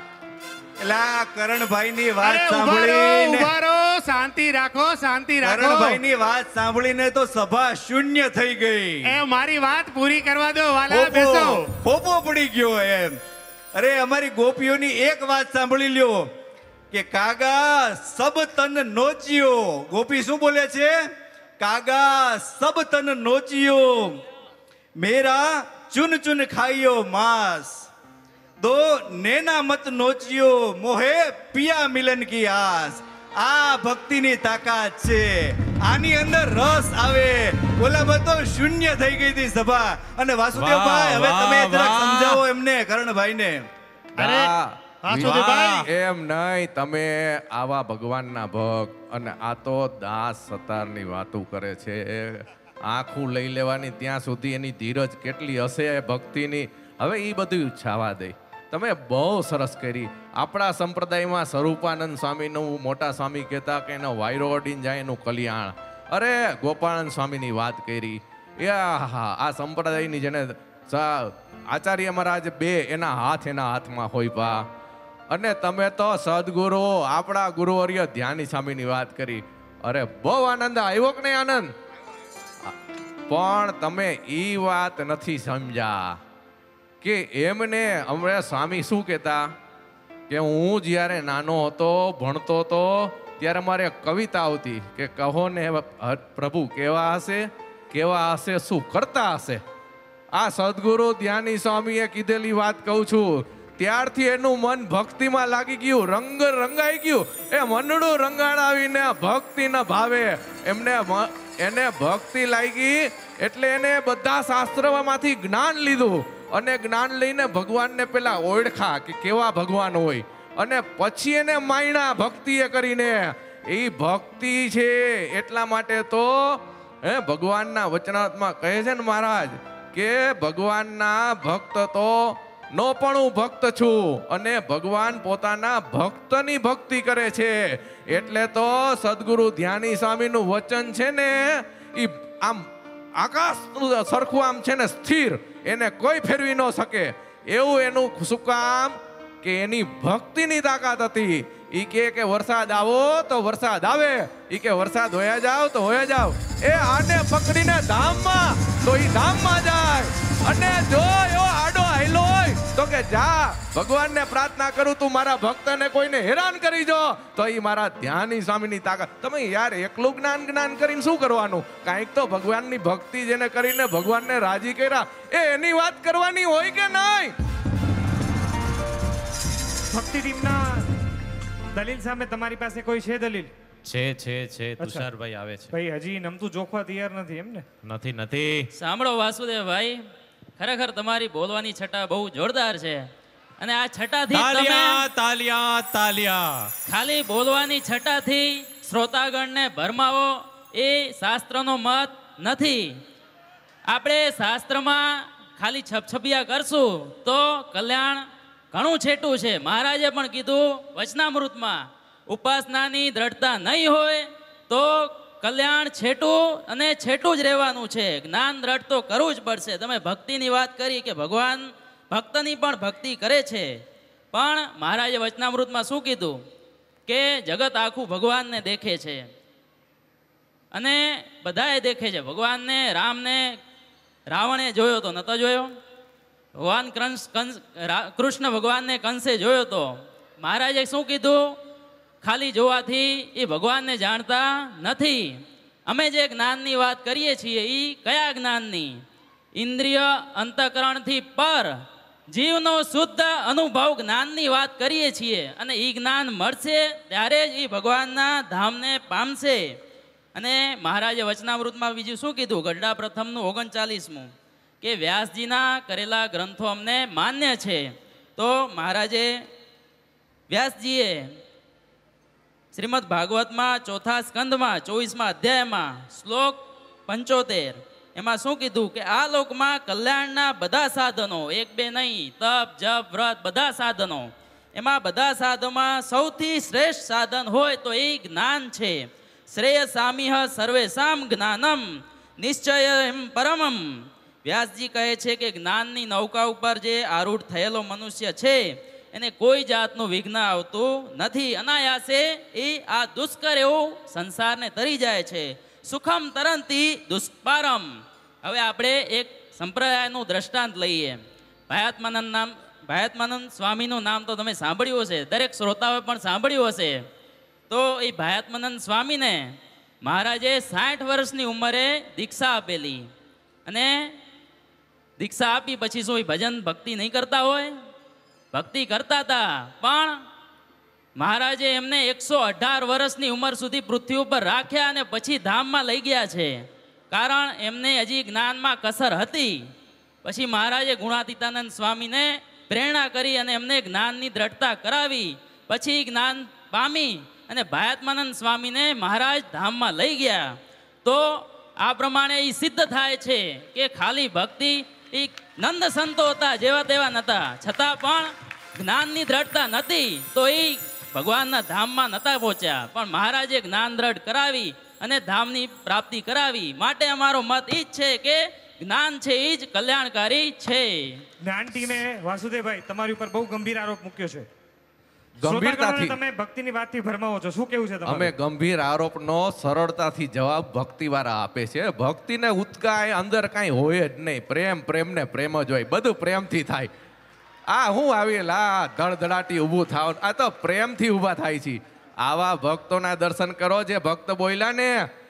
એલા કરણભાઈની વાત સાંભળીને ઉભા રહો, શાંતિ રાખો, શાંતિ રાખો. કરણભાઈની વાત સાંભળીને તો સભા શૂન્ય થઈ ગઈ. એ મારી વાત પૂરી કરવા દો વાલા, બેસો. ફોફો પડી ગયો એમ. અરે અમારી ગોપીઓની એક વાત સાંભળી લ્યો કે કાગા સબ તન નોચ્યો. ગોપી શું બોલે છે? કાગા સબ તન નોચ્યો, મેરા ચુન ચુન ખાઈયો માંસ, દો નેના મત નોચ્યો, મોહે પિયા મિલન કી આસ. આ ભક્તિની તાકાત છે, આની અંદર રસ આવે. બોલા બધો શૂન્ય થઈ ગઈ હતી સભા. અને વાસુદેવભાઈ હવે તમે જરાક સમજાવો એમને, કરણભાઈને. અરે વાસુદેવભાઈ, એમ નહીં, તમે આવા ભગવાનના ભક્ત અને આ તો દાસ સતારની વાતો કરે છે. આખું લઈ લેવાની ત્યાં સુધી એની ધીરજ કેટલી હશે ભક્તિની. હવે એ બધું છાવા દે. તમે બહુ સરસ કરી. આપણા સંપ્રદાયમાં સ્વરૂપાનંદ સ્વામીનું મોટા સ્વામી કહેતા કે એનો વાયરો અડીને જાય એનું કલ્યાણ. અરે ગોપાળાનંદ સ્વામીની વાત કરી. એ હા, આ સંપ્રદાયની જેને આચાર્ય મહારાજ બે એના હાથ એના હાથમાં હોય પા. અને તમે તો સદગુરુ આપણા ગુરુવર્ય ધ્યાની સ્વામીની વાત કરી. અરે બહુ આનંદ આવ્યો કે નહીં આનંદ? પણ તમે એ વાત નથી સમજ્યા કે એમને હમણાં સ્વામી શું કહેતા કે હું જ્યારે નાનો હતો ભણતો હતો ત્યારે મારે કવિતા આવતી કે કહો ને પ્રભુ કેવા હશે, કેવા હશે, શું કરતા હશે. આ સદગુરુ ધ્યાની સ્વામીએ કીધેલી વાત કહું છું. ત્યારથી એનું મન ભક્તિમાં લાગી ગયું, રંગ રંગાઈ ગયું. એ મનડું રંગાણાવીને ભક્તિના ભાવે એમને એને ભક્તિ લાગી એટલે એને બધા શાસ્ત્રોમાંથી જ્ઞાન લીધું અને જ્ઞાન લઈને ભગવાનને પેલા ઓળખા કે કેવા ભગવાન હોય અને પછી એને માયણા ભક્તિએ કરીને. એ ભક્તિ છે એટલા માટે તો હે ભગવાનના વચનાત્મા કહે છે ને મહારાજ કે ભગવાનના ભક્ત તો નો પણ હું ભક્ત છું અને ભગવાન પોતાના ભક્તની ભક્તિ કરે છે. એટલે તો સદગુરુ ધ્યાની સ્વામીનું વચન છે ને એ આમ આકાશ સરખું આમ છે ને સ્થિર, એને કોઈ ફેરવી ન શકે. એવું એનું શું કામ કે એની ભક્તિની તાકાત હતી. ઈ કે કે વરસાદ આવો તો વરસાદ આવે, ઈ કે વરસાદ હોયા જાવ તો હોયા જાવ. એ આને પકડીને ધામમાં તો ઈ ધામમાં જાય, અને જો એવો આડો હાયલો હોય તો કે જા ભગવાનને પ્રાર્થના કરું તું મારા ભક્તને કોઈને હેરાન કરી જો, તો ઈ મારા ધ્યાની સ્વામીની તાકાત. તમે યાર એકલું જ્ઞાન જ્ઞાન કરીને શું કરવાનું? કાંઈક તો ભગવાનની ભક્તિ જેને કરીને ભગવાનને રાજી કર્યા એ એની વાત કરવાની હોય કે નહીં? ભક્તિ ટીમના દલીલ સામે તમારી પાસે કોઈ છે દલીલ? છે છે છે તુષારભાઈ આવે છે. ભાઈ હજી નમતું જોખવા તૈયાર નથી એમ ને? નથી નથી. સાંભળો વાસુદેવભાઈ, ખરેખર તમારી બોલવાની છટા બહુ જોરદાર છે, અને આ છટાથી તાલિયા તાલિયા તાલિયા ખાલી બોલવાની છટાથી શ્રોતાગણને ભરમાવો એ શાસ્ત્રનો મત નથી. આપણે શાસ્ત્રમાં ખાલી છપછપિયા કરશું તો કલ્યાણ ઘણું છેટું છે. મહારાજે પણ કીધું વચનામૃતમાં, ઉપાસનાની દ્રઢતા નહીં હોય તો કલ્યાણ છેટું અને છેટું જ રહેવાનું છે. જ્ઞાન દ્રઢ તો કરવું જ પડશે. તમે ભક્તિની વાત કરી કે ભગવાન ભક્તની પણ ભક્તિ કરે છે, પણ મહારાજે વચનામૃતમાં શું કીધું કે જગત આખું ભગવાનને દેખે છે, અને બધાએ દેખે છે ભગવાનને. રામને રાવણે જોયો તો નતો જોયો, ભગવાન કંસ કૃષ્ણ ભગવાનને કંસે જોયો તો. મહારાજે શું કીધું? ખાલી જોવાથી એ ભગવાનને જાણતા નથી. અમે જે જ્ઞાનની વાત કરીએ છીએ એ કયા જ્ઞાનની? ઇન્દ્રિય અંતઃકરણથી પર જીવનો શુદ્ધ અનુભવ જ્ઞાનની વાત કરીએ છીએ, અને એ જ્ઞાન મળશે ત્યારે જ એ ભગવાનના ધામને પામશે. અને મહારાજે વચનામૃતમાં બીજું શું કીધું? ગઢડા પ્રથમનું ઓગણચાલીસમું કે વ્યાસજીના કરેલા ગ્રંથો અમને માન્ય છે. તો મહારાજે વ્યાસજીએ શ્રીમદ ભાગવતમાં ચોથા સ્કંદમાં ચોવીસમાં અધ્યાયમાં શ્લોક પંચોતેર એમાં શું કીધું કે આ લોકમાં કલ્યાણના બધા સાધનો, એક બે નહીં, તપ જપ વ્રત બધા સાધનો, એમાં બધા સાધનોમાં સૌથી શ્રેષ્ઠ સાધન હોય તો એ જ્ઞાન છે. શ્રેયસામિહ સર્વેષામ જ્ઞાનમ નિશ્ચયમ પરમમ. વ્યાસજી કહે છે કે જ્ઞાનની નૌકા ઉપર જે આરૂઢ થયેલો મનુષ્ય છે એને કોઈ જાતનું વિઘ્ન આવતું નથી. અનાયાસે એ આ દુષ્કર એવું સંસારને તરી જાય છે. સુખમ તરંતી દુષ્પારમ. હવે આપણે એક સંપ્રદાયનું દ્રષ્ટાંત લઈએ. ભાયાત્માનંદ નામ ભાયાત્માનંદ સ્વામીનું નામ તો તમે સાંભળ્યું હશે, દરેક શ્રોતાઓએ પણ સાંભળ્યું હશે. તો એ ભાયાત્માનંદ સ્વામીને મહારાજે સાઠ વર્ષની ઉંમરે દીક્ષા આપેલી, અને દીક્ષા આપી પછી શું એ ભજન ભક્તિ નહીં કરતા હોય? ભક્તિ કરતા હતા, પણ મહારાજે એમને એકસો અઢાર વર્ષની ઉંમર સુધી પૃથ્વી ઉપર રાખ્યા અને પછી ધામમાં લઈ ગયા છે. કારણ એમને હજી જ્ઞાનમાં કસર હતી. પછી મહારાજે ગુણાતીતાનંદ સ્વામીને પ્રેરણા કરી અને એમને જ્ઞાનની દ્રઢતા કરાવી. પછી જ્ઞાન પામી અને ભાયાત્માનંદ સ્વામીને મહારાજ ધામમાં લઈ ગયા. તો આ પ્રમાણે એ સિદ્ધ થાય છે કે ખાલી ભક્તિ, એ નંદ સંતો હતા જેવા તેવા નતા, છતાં પણ જ્ઞાનની દ્રઢતા નથી તો એ ભગવાનના ધામમાં નતા પહોંચ્યા. પણ મહારાજે જ્ઞાન દ્રઢ કરાવી અને ધામની પ્રાપ્તિ કરાવી. માટે અમારો મત એ જ છે કે જ્ઞાન છે એ જ કલ્યાણકારી છે. જ્ઞાન ટીમે વાસુદેવભાઈ તમારી ઉપર બહુ ગંભીર આરોપ મૂક્યો છે. ગંભીરતાથી તમે ભક્તિની વાતથી ભરમાવો છો, શું કેવું છે તમારું? અમે ગંભીર આરોપનો સરળતાથી જવાબ ભક્તિવાળા આપે છે. ભક્તિને ઉત્કાય અંદર કાંઈ હોય જ નહીં. પ્રેમ પ્રેમ ને પ્રેમ જ હોય, બધું પ્રેમથી થાય. આ હું આવેલા ધડધડાટી ઊભું થાવ, આ તો પ્રેમથી ઊભા થાય છે. આવા ભક્તોના દર્શન કરો જે ભક્ત બોલ્યા ને.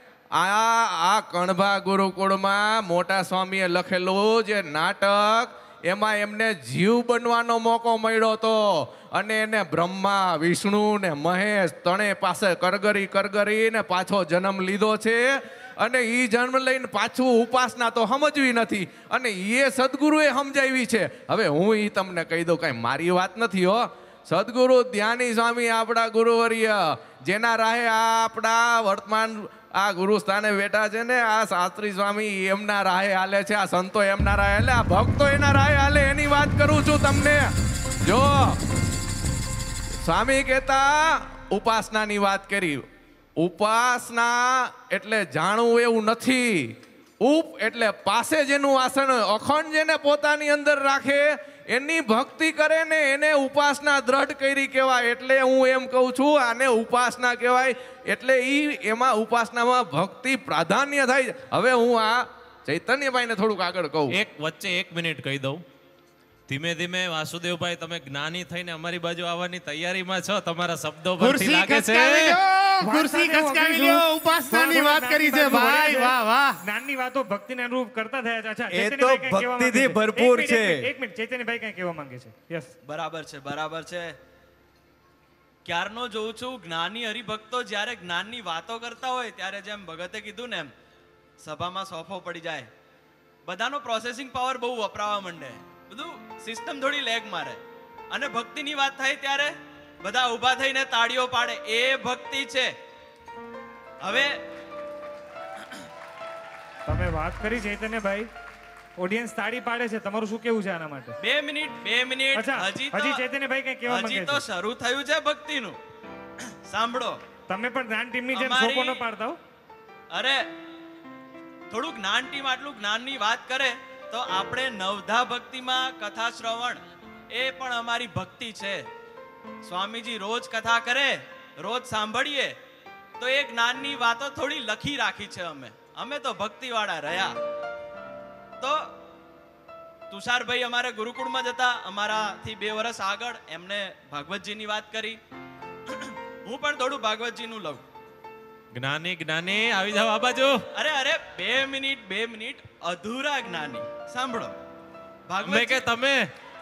આ આ કણભા ગુરુકુળમાં મોટા સ્વામીએ લખેલું જે નાટક, એમાં એમને જીવ બનવાનો મોકો મળ્યો હતો, અને એને બ્રહ્મા વિષ્ણુ ને મહેશ ત્રણે પાસે કરગરી કરગરી ને પાછો જન્મ લીધો છે. અને એ જન્મ લઈને પાછું ઉપાસના તો સમજવી નથી, અને એ સદગુરુએ સમજાવી છે. હવે હું એ તમને કહી દઉં, કાંઈ મારી વાત નથી હો. સદગુરુ ધ્યાની સ્વામી આપણા ગુરુવર્ય, જેના રાહે આ આપણા વર્તમાન આ ગુરુ સ્થાને બેઠા છે ને, આ શાસ્ત્રી સ્વામી એમના રાહે હાલે છે, આ સંતો એમના રાહે હાલે, આ ભક્તો એના રાહે હાલે. એની ઉપાસનાની વાત કરું છું તમને. જો સ્વામી કહેતા ઉપાસનાની વાત કરી. ઉપાસના એટલે જાણવું એવું નથી. ઉપ એટલે પાસે જેનું આસન અખંડ જેને પોતાની અંદર રાખે એની ભક્તિ કરે ને એને ઉપાસના દ્રઢ કરી કહેવાય. એટલે હું એમ કહું છું આને ઉપાસના કહેવાય. એટલે ઈ એમાં ઉપાસનામાં ભક્તિ પ્રાધાન્ય થાય. હવે હું આ ચૈતન્યભાઈને થોડુંક આગળ કહું. એક વચ્ચે એક મિનિટ કહી દઉં. ધીમે ધીમે વાસુદેવભાઈ તમે જ્ઞાની થઈને અમારી બાજુ આવવાની તૈયારીમાં છો. તમારા શબ્દો પરથી લાગે છે. ખુરશી ખસકાવી લ્યો. ઉપાસનાની વાત કરી છે ભાઈ. વાહ વાહ. જ્ઞાનની વાતો ભક્તિને અનુરૂપ કરતા થયા છે. અચ્છા, એ તો ભક્તિથી ભરપૂર છે. એક મિનિટ, ચૈતન્યભાઈ કઈ કહેવા માંગે છે? યસ, બરાબર છે, બરાબર છે. ક્યારનો જોઉં છું જ્ઞાની હરિભક્તો જ્યારે જ્ઞાનની વાતો કરતા હોય ત્યારે જેમ ભગતે કીધું ને એમ સભામાં સોફો પડી જાય. બધાનો પ્રોસેસિંગ પાવર બહુ વપરાવા માંડે. બધું સિસ્ટમ થોડી લેગ મારે અને ભક્તિની વાત થાય ત્યારે બધા ઊભા થઈને તાળીઓ પાડે. એ ભક્તિ છે. હવે તમે વાત કરી ચૈતન્યભાઈ, ઓડિયન્સ તાળી પાડે છે. તમારું શું કેવું છે આના માટે? બે મિનિટ બે મિનિટ હજી હજી ચૈતન્યભાઈ કઈ કહેવા માંગે છે? હજી તો શરૂ થયું છે ભક્તિનું. સાંભળો, તમે પણ જ્ઞાન ટીમની જેમ સોપો ન પાડતા હો. અરે થોડું જ્ઞાન ટીમ આટલું જ્ઞાનની વાત કરે તો આપણે નવધા ભક્તિમાં કથા શ્રવણ એ પણ અમારી ભક્તિ છે. સ્વામીજી રોજ કથા કરે, રોજ સાંભળીએ તો એ જ્ઞાનની વાતો થોડી લખી રાખી છે અમે. અમે તો ભક્તિવાળા રહ્યા. તો તુષારભાઈ અમારે ગુરુકુળમાં જતા, અમારાથી બે વર્ષ આગળ, એમને ભાગવતજીની વાત કરી. હું પણ થોડું ભાગવતજીનું લઉં. જ્ઞાની જ્ઞાની આવી જાવ આ બાજુ. અરે અરે બે મિનિટ બે મિનિટ અધૂરા જ્ઞાની સાંભળો. ભાગવત કે તમે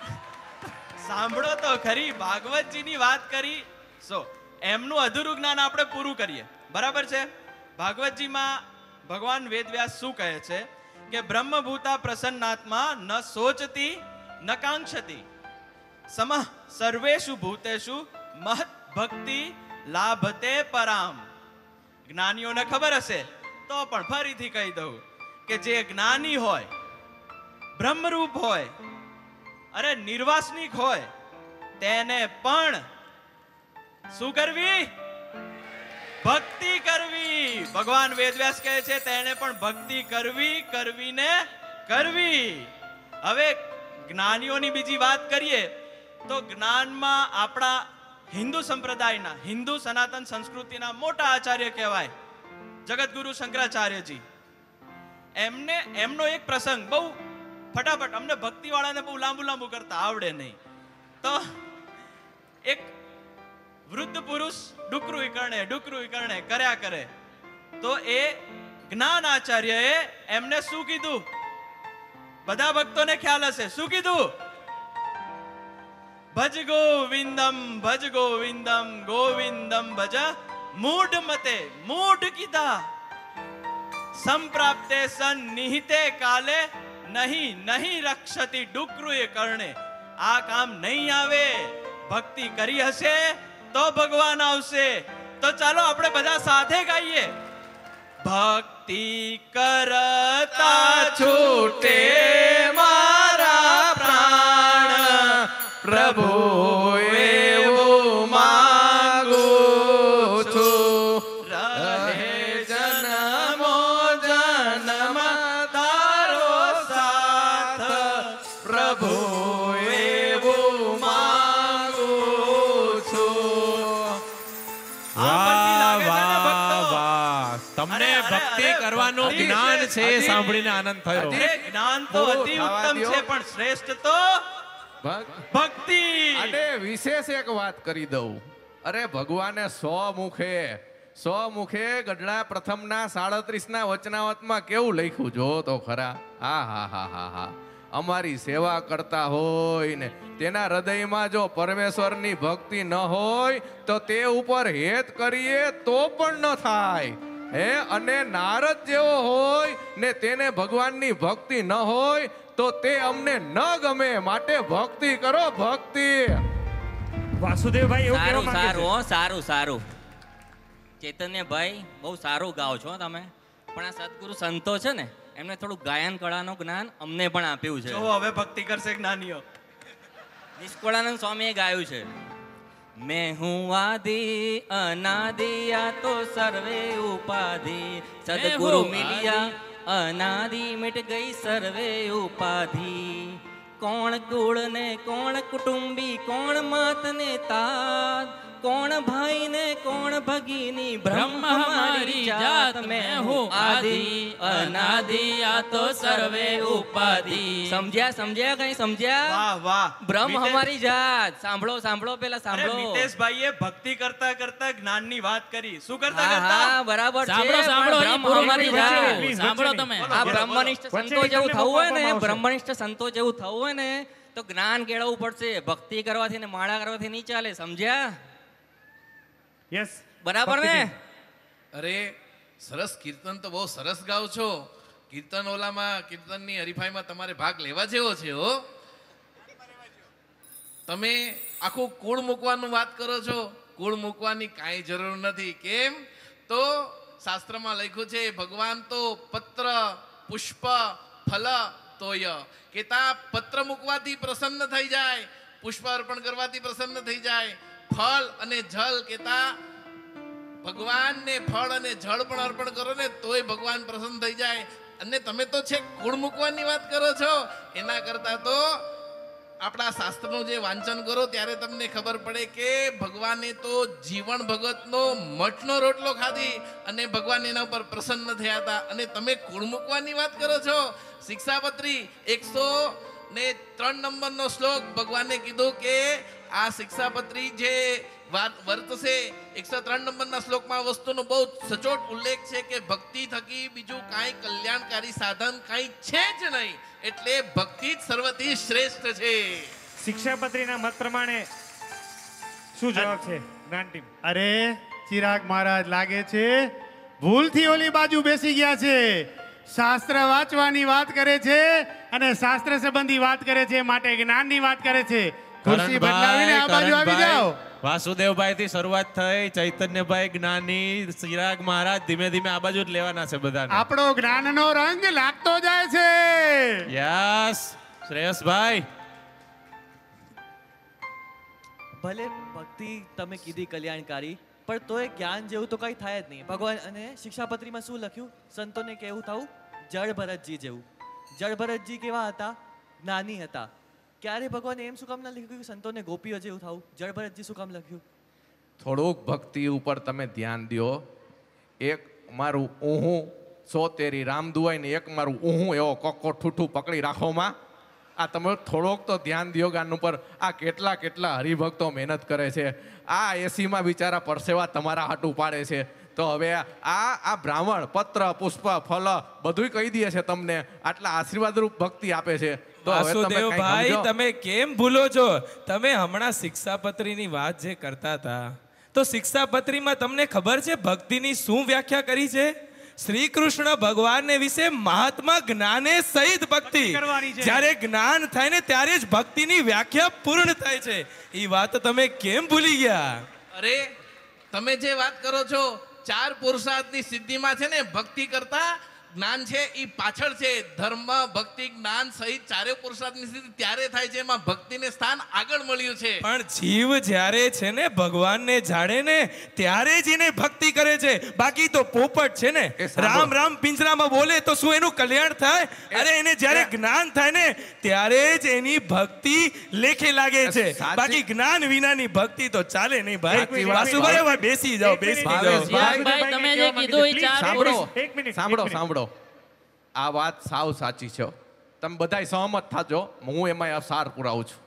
સાંભળો તો ખરી. ભાગવતજીની વાત કરી સો એમનું અધૂરું જ્ઞાન આપણે પૂરું કરીએ. બરાબર છે? ભાગવતજીમાં ભગવાન વેદવ્યાસ શું કહે છે કે બ્રહ્મભૂતા પ્રસન્નાત્મા ન સોચતી ન કાંક્ષતી સમઃ સર્વેષુ ભૂતેષુ મહત ભક્તિ લાભતે પરામ. જ્ઞાનીઓને ખબર હશે તો પણ ફરીથી કહી દઉં કે જે જ્ઞાની હોય, બ્રહ્મરૂપ હોય, અરે નિર્વાસનિક હોય, તેને પણ શું કરવી? ભક્તિ કરવી. ભગવાન વેદવ્યાસ કહે છે તેને પણ ભક્તિ કરવી, કરવીને કરવી. હવે જ્ઞાનીઓની બીજી વાત કરીએ તો જ્ઞાનમાં આપણા હિન્દુ સંપ્રદાયના, હિન્દુ સનાતન સંસ્કૃતિના મોટા આચાર્ય કહેવાય જગતગુરુ શંકરાચાર્યજી. એમને એમનો એક પ્રસંગ બહુ ફટાફટ, અમને ભક્તિવાળાને બહુ લાંબુ લાંબુ કરતા આવડે નહીં, તો એક વૃદ્ધ પુરુષ ડુકરું કરણે ડુકરું કરણે કર્યા કરે તો એ જ્ઞાન આચાર્યએ એમને શું કીધું? બધા ભક્તોને ખ્યાલ હશે. શું કીધું? ભજ ગોવિંદમ ભજ ગોવિંદમ ગોવિંદમ ભજ મૂઢ મતે. મૂઢ કીધા. સંપ્રાપ્તે સન નિહિતે કાલે નહીં નહીં રક્ષતી ડુકરુએ કરણે. આ કામ નહીં આવે. ભક્તિ કરી હશે તો ભગવાન આવશે. તો ચાલો આપણે બધા સાથે ગાઈએ. ભક્તિ કરતા છૂટે મારા પ્રાણ, પ્રભુ એવું માંગુ છું. રહે જન્મો જન્મ તારો સાથ, પ્રભુ એવું માંગુ છું. તમને ભક્તિ કરવાનું જ્ઞાન છે એ સાંભળીને આનંદ થયો. જ્ઞાન તો અતિ ઉત્તમ છે પણ શ્રેષ્ઠ તો ભક્તિ. અને વિશેષ એક વાત કરી દઉં. અરે ભગવાને સો મુખે સો મુખે ગઢડા પ્રથમના સાડત્રીસના વચનાવતમાં કેવું લખ્યું જો તો ખરા. હા હા હા હા હા અમારી સેવા કરતા હોય ને તેના હૃદયમાં જો પરમેશ્વરની ભક્તિ ન હોય તો તે ઉપર હેત કરીએ તો પણ ન થાય. હે અને નારદ જેવો હોય ને તેને ભગવાનની ભક્તિ ન હોય તો તે અમને ન ગમે. માટે ભક્તિ કરો, ભક્તિ. વાસુદેવભાઈ એવું કહેવા સારું માંગે છે. સારું હો, સારું સારું. ચૈતન્યભાઈ બહુ સારું ગાઓ છો તમે. પણ આ સદગુરુ સંતો છે ને એમને થોડું ગાયન કળાનું જ્ઞાન અમને પણ આપ્યું છે. જો હવે ભક્તિ કરશે જ્ઞાનીઓ. નિષ્કળાનંદ સ્વામીએ ગાયું છે, मैं हूँ आदि अनादि या तो सर्वे उपाधि, सदगुरु मिलिया अनादि मिट गई सर्वे उपाधि. कौन गुण ने कौन कुटुंबी कौन मात ने तात, कौन भाई ने कौन भगिनी ब्रह्म हमारी जात. मैं हूँ आदि अनादि या तो सर्वे उपाधि. समझ्या समझ्या कहीं समझ्या? વાહ વાહ. બ્રહ્મ હમારી જાત. સાંભળો સાંભળો પેલા સાંભળો. મિતેશભાઈએ ભક્તિ કરતા કરતા જ્ઞાનની વાત કરી. શું કરતા હા, કરતા? હા, બરાબર છે. સાંભળો, સાંભળો, પણ એની પૂરી બ્રહ્મ હમારી વાત જાત. સાંભળો તમે. આ બ્રહ્મનિષ્ઠ સંતો જેવું થવું હોય ને, બ્રહ્મનિષ્ઠ સંતો જેવું થવું હોય ને તો જ્ઞાન કેળવવું પડશે. ભક્તિ કરવાથી ને માળા કરવાથી નહીં ચાલે. સમજ્યા? યસ, બરાબર ને? અરે સરસ, કીર્તન તો બહુ સરસ ગાઓ છો. કીર્તન ઓલામાં કીર્તનની હરીફાઈમાં તમારે ભાગ લેવા જેવો છે હો. તમે આખું કુળ મૂકવાનું વાત કરો છો. કુળ મૂકવાની કાંઈ જરૂર નથી. કેમ? તો શાસ્ત્રમાં લખ્યું છે ભગવાન તો પત્ર પુષ્પ ફલ તોય, કેતા પત્ર મૂકવાથી પ્રસન્ન થઈ જાય, પુષ્પ અર્પણ કરવાથી પ્રસન્ન થઈ જાય, ફળ અને જળ કેતા ભગવાનને ફળ અને જળ પણ અર્પણ કરો ને તોય ભગવાન પ્રસન્ન થઈ જાય. અને તમે તો છે કુળ મૂકવાની વાત કરો છો. એના કરતા તો આપણા શાસ્ત્રનું જે વાંચન કરો ત્યારે તમને ખબર પડે કે ભગવાને તો જીવન ભગતનો મઠનો રોટલો ખાધી અને ભગવાન એના ઉપર પ્રસન્ન થયા હતા. અને તમે કુળ મૂકવાની વાત કરો છો. શિક્ષાપત્રી એકસો ને ત્રણ નંબરનો શ્લોક ભગવાને કીધું કે આ શિક્ષાપત્રી જે વર્ત છે એકસો ત્રણ નંબરના શ્લોકમાં વસ્તુનો બહુ સચોટ ઉલ્લેખ છે કે ભક્તિ થકી બીજું કાંઈ કલ્યાણકારી સાધન કાંઈ છે જ નહીં. એટલે ભક્તિ જ સર્વથી શ્રેષ્ઠ છે. શિક્ષાપત્રીના મત પ્રમાણે શું જવાબ છે જ્ઞાન ટીમ? અરે ચિરાગ મહારાજ લાગે છે ભૂલથી ઓલી બાજુ બેસી ગયા છે. શાસ્ત્ર વાંચવાની વાત કરે છે અને શાસ્ત્ર સંબંધી વાત કરે છે, માટે જ્ઞાનની વાત કરે છે. ખુરશી બદલાવીને આ બાજુ આવી જાઓ. વાસુદેવભાઈ થી શરૂઆત થઈ, ચૈતન્યભાઈ જ્ઞાની, ચિરાગ મહારાજ ધીમે ધીમે આ બાજુ જ લેવાના છે બધાને. આપણો જ્ઞાનનો રંગ લાગતો જાય છે. યસ શ્રેયસભાઈ. ભલે ભક્તિ તમે કીધી કલ્યાણકારી, પણ તોય જ્ઞાન જેવું તો કઈ થાય જ નહીં. ભગવાન અને શિક્ષાપત્રીમાં શું લખ્યું? સંતોને કેવું થવું જળ ભરતજી જેવું. જળ ભરતજી કેવા હતા? જ્ઞાની હતા. ક્યારે ભગવાન એમ શું કામ ના લખ્યું સંતોને ગોપીઓ જેવું થવું? જળ ભરતજી શું કામ લખ્યું? થોડુંક ભક્તિ ઉપર તમે ધ્યાન દો. એક મારું ઊહું સો તેરી રામ દુવાય ને એક મારું ઊહું એવો કોકો ઠૂઠું પકડી રાખોમાં. આ તમે થોડોક તો ધ્યાન દો ગાન ઉપર. આ કેટલા કેટલા હરિભક્તો મહેનત કરે છે. આ એસીમાં બિચારા પરસેવા તમારા હાટું પાડે છે. તો હવે આ આ બ્રાહ્મણ પત્ર પુષ્પ ફલ બધું કહી દે છે તમને. આટલા આશીર્વાદરૂપ ભક્તિ આપે છે. વાસુદેવભાઈ તમે કેમ ભૂલો છો? તમે હમણાં શિક્ષાપત્રીની વાત જે કરતા હતા તો શિક્ષાપત્રીમાં તમને ખબર છે ભક્તિની શું વ્યાખ્યા કરી છે? શ્રી કૃષ્ણ ભગવાનને વિશે મહાત્મા જ્ઞાને સહિત ભક્તિ. જ્યારે જ્ઞાન થાય ને ત્યારે જ ભક્તિની વ્યાખ્યા પૂર્ણ થાય છે. એ વાત તમે કેમ ભૂલી ગયા? અરે તમે જે વાત કરો છો ચાર પુરુષાર્થની સિદ્ધિમાં છે ને ભક્તિ કરતા જ્ઞાન છે એ પાછળ છે. ધર્મ ભક્તિ જ્ઞાન સહિત ચારે પુરુષાર્થની સિદ્ધિ ત્યારે થાય છે, એમાં ભક્તિને સ્થાન આગળ મળ્યું છે. પણ જીવ જ્યારે છે ને ભગવાનને જાણે ને ત્યારે જ એને ભક્તિ કરે છે. બાકી તો પોપટ છે ને રામ રામ પિંજરામાં બોલે તો શું એનું કલ્યાણ થાય? અરે એને જ્યારે જ્ઞાન થાય ને ત્યારે જ એની ભક્તિ લેખે લાગે છે. બાકી જ્ઞાન વિનાની ભક્તિ તો ચાલે નહીં ભાઈ. વાસુભાઈ બેસી જાઓ, બેસી જાઓ. તમે જે કીધું એ ચાર સાંભળો સાંભળો સાંભળો આ વાત સાવ સાચી છે. તમે બધાય સહમત થાજો. હું એમાં સાર પુરાવું છું.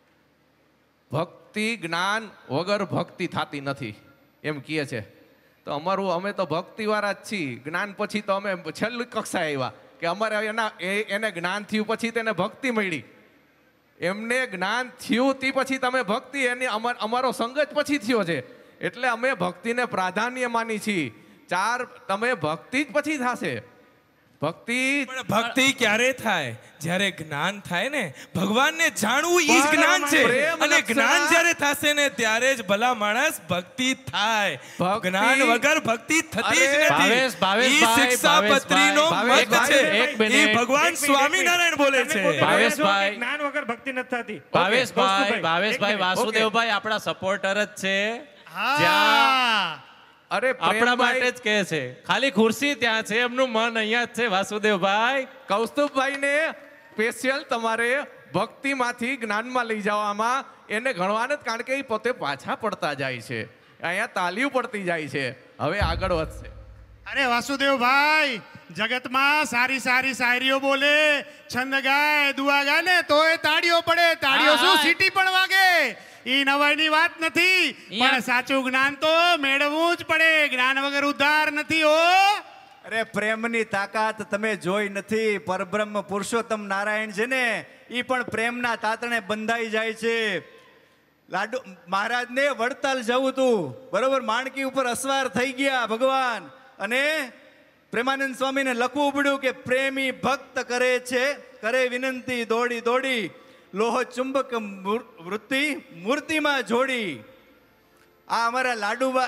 ભક્તિ જ્ઞાન વગર ભક્તિ થતી નથી એમ કહે છે. તો અમારું અમે તો ભક્તિવાળા જ છીએ. જ્ઞાન પછી તો અમે છેલ્લી કક્ષાએ આવ્યા કે અમારે એના એને જ્ઞાન થયું પછી તેને ભક્તિ મળી. એમને જ્ઞાન થયું તે પછી તમે ભક્તિ એની અમારો સંગત પછી થયો છે. એટલે અમે ભક્તિને પ્રાધાન્ય માની છીએ. ચાર તમે ભક્તિ જ પછી થશે. ભક્તિ પણ ભક્તિ ક્યારે થાય? જ્યારે જ્ઞાન થાય ને. ભગવાનને જાણવું ઈ જ જ્ઞાન છે. અને જ્ઞાન જ્યારે થશે ને ત્યારે જ ભલા માણસ ભક્તિ થાય. જ્ઞાન વગર ભક્તિ થતી જ નથી. ઈ શિક્ષાપત્રીનો મત છે. ઈ ભગવાન સ્વામિનારાયણ બોલે છે. ભાવેશભાઈ જ્ઞાન વગર ભક્તિ નથી થતી. ભાવેશભાઈ ભાવેશભાઈ વાસુદેવભાઈ આપણા સપોર્ટર જ છે. જ્યાં અરે આપણા માટે જ કહે છે. ખાલી ખુરશી ત્યાં છે, એમનું મન અહીંયા જ છે. વાસુદેવભાઈ, કૌસ્તુભભાઈ ને સ્પેશિયલ તમારે ભક્તિમાંથી જ્ઞાનમાં લઈ જવામાં એને ગણવા નથી, કારણ કે એ પોતે પાછા પડતા જાય છે. અહીંયા તાલીઓ પડતી જાય છે. હવે આગળ વધશે. અરે વાસુદેવભાઈ, જગતમાં સારી સારી શાયરીઓ બોલે, છંદ ગાય, દુઆ ગાય ને તોય તાળીઓ પડે. તાળીઓ શું સીટી પણ વાગે. ઈ નવાઈની વાત નથી, પણ સાચું જ્ઞાન તો મેળવવું જ પડે. જ્ઞાન વગર ઉદ્ધાર નથી હો. અરે પ્રેમની તાકાત તમે જોઈ નથી. પરબ્રહ્મ પુરુષોત્તમ નારાયણ છે ને, ઈ પણ પ્રેમના તાતણે બંધાઈ જાય છે. લાડુ મહારાજને વડતાલ જવું હતું, બરોબર, માણકી ઉપર અસવાર થઈ ગયા ભગવાન, અને પ્રેમાનંદ સ્વામીને લખવું પડ્યું કે પ્રેમી ભક્ત કરે છે કરે વિનંતી દોડી દોડી, લોહ ચુંબક વૃત્તિ મૂર્તિમાં જોડી. આ અમારા લાડુબા